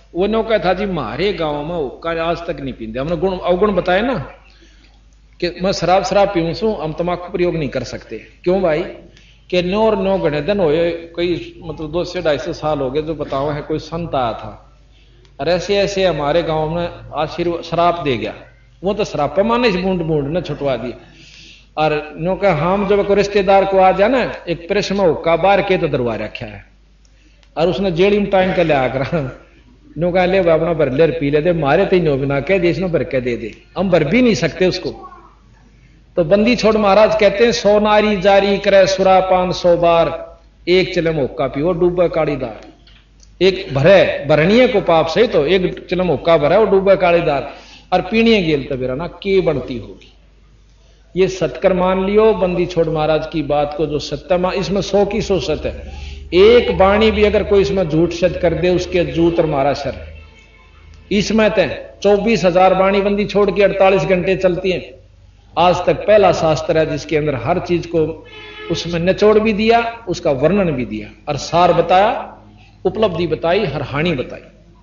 वो नौका था जी मारे गांव में हुक्का आज तक नहीं पीते। हमने गुण अवगुण बताए ना कि मैं शराब शराब पीऊं सू, हम तम्बाकू प्रयोग नहीं कर सकते। क्यों भाई? कि नौ और नौ घने दिन होए, कोई मतलब दो से ढाई सौ साल हो गए जो बताओ है कोई संत आया था और ऐसे ऐसे हमारे गांव में आशीर्वाद शराब दे गया। वो तो शराब पे माने बूंद बूंद ने छुटवा दी। और नो का हम जब कोई रिश्तेदार को आ जाए ना एक प्रेस में हुक्का बार के तो दरबार रखा है और उसने जेड़ी में टाइम के ले आकर नो कहा ले अपना भर ले पी ले दे, मारे तो नो बिना कह दे इसने भर के दे दे, हम भर भी नहीं सकते उसको। तो बंदी छोड़ महाराज कहते हैं सौ नारी जारी करे सुरा पान सौ बार, एक चिलम हुक्का पियो डूबे कालीदार। एक भरे भरणीय को पाप सही तो एक चिलम हुक्का भरा और डूबे कालीदार और पीणीय गेल तबेरा ना के बनती होगी। ये सत्कर मान लियो बंदी छोड़ महाराज की बात को जो सत्य, इसमें सौ की सौ सत्य है। एक वाणी भी अगर कोई इसमें झूठ सत्य कर दे उसके जूत और मारा सर। इसमें तो चौबीस हजार वाणी बंदी छोड़ के अड़तालीस घंटे चलती है। आज तक पहला शास्त्र है जिसके अंदर हर चीज को उसमें निचोड़ भी दिया, उसका वर्णन भी दिया और सार बताया, उपलब्धि बताई, हर हानि बताई।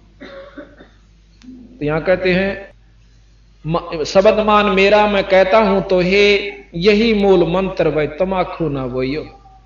तो यहां कहते हैं शब्द मान मेरा मैं कहता हूं तो हे यही मूल मंत्र वह तमाखू ना बोइयो।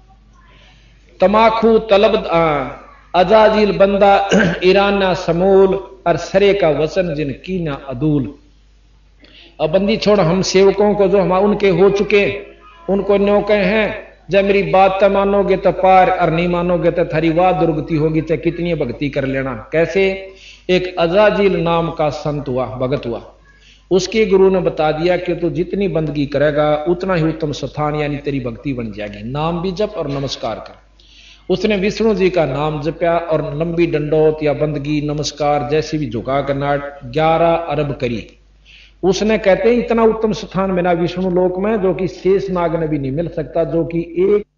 तमाखू तलब अजाजिल बंदा ईराना समूल और सरे का वचन जिन की ना अदूल। अब बंदी छोड़ हम सेवकों को जो हम उनके हो चुके उनको न्यो कहे हैं जब मेरी बात तो मानोगे तो पार और नहीं मानोगे तो थारी वाह दुर्गति होगी तो कितनी भक्ति कर लेना। कैसे? एक अजाजिल नाम का संत हुआ, भगत हुआ, उसके गुरु ने बता दिया कि तू जितनी बंदगी करेगा उतना ही उत्तम स्थान यानी तेरी भक्ति बन जाएगी। नाम भी जप और नमस्कार कर। उसने विष्णु जी का नाम जपया और लंबी डंडौत या बंदगी नमस्कार जैसी भी झुका करना ग्यारह अरब करी। उसने कहते हैं इतना उत्तम स्थान मेरा विष्णु लोक में जो कि शेष नाग ने भी नहीं मिल सकता, जो कि एक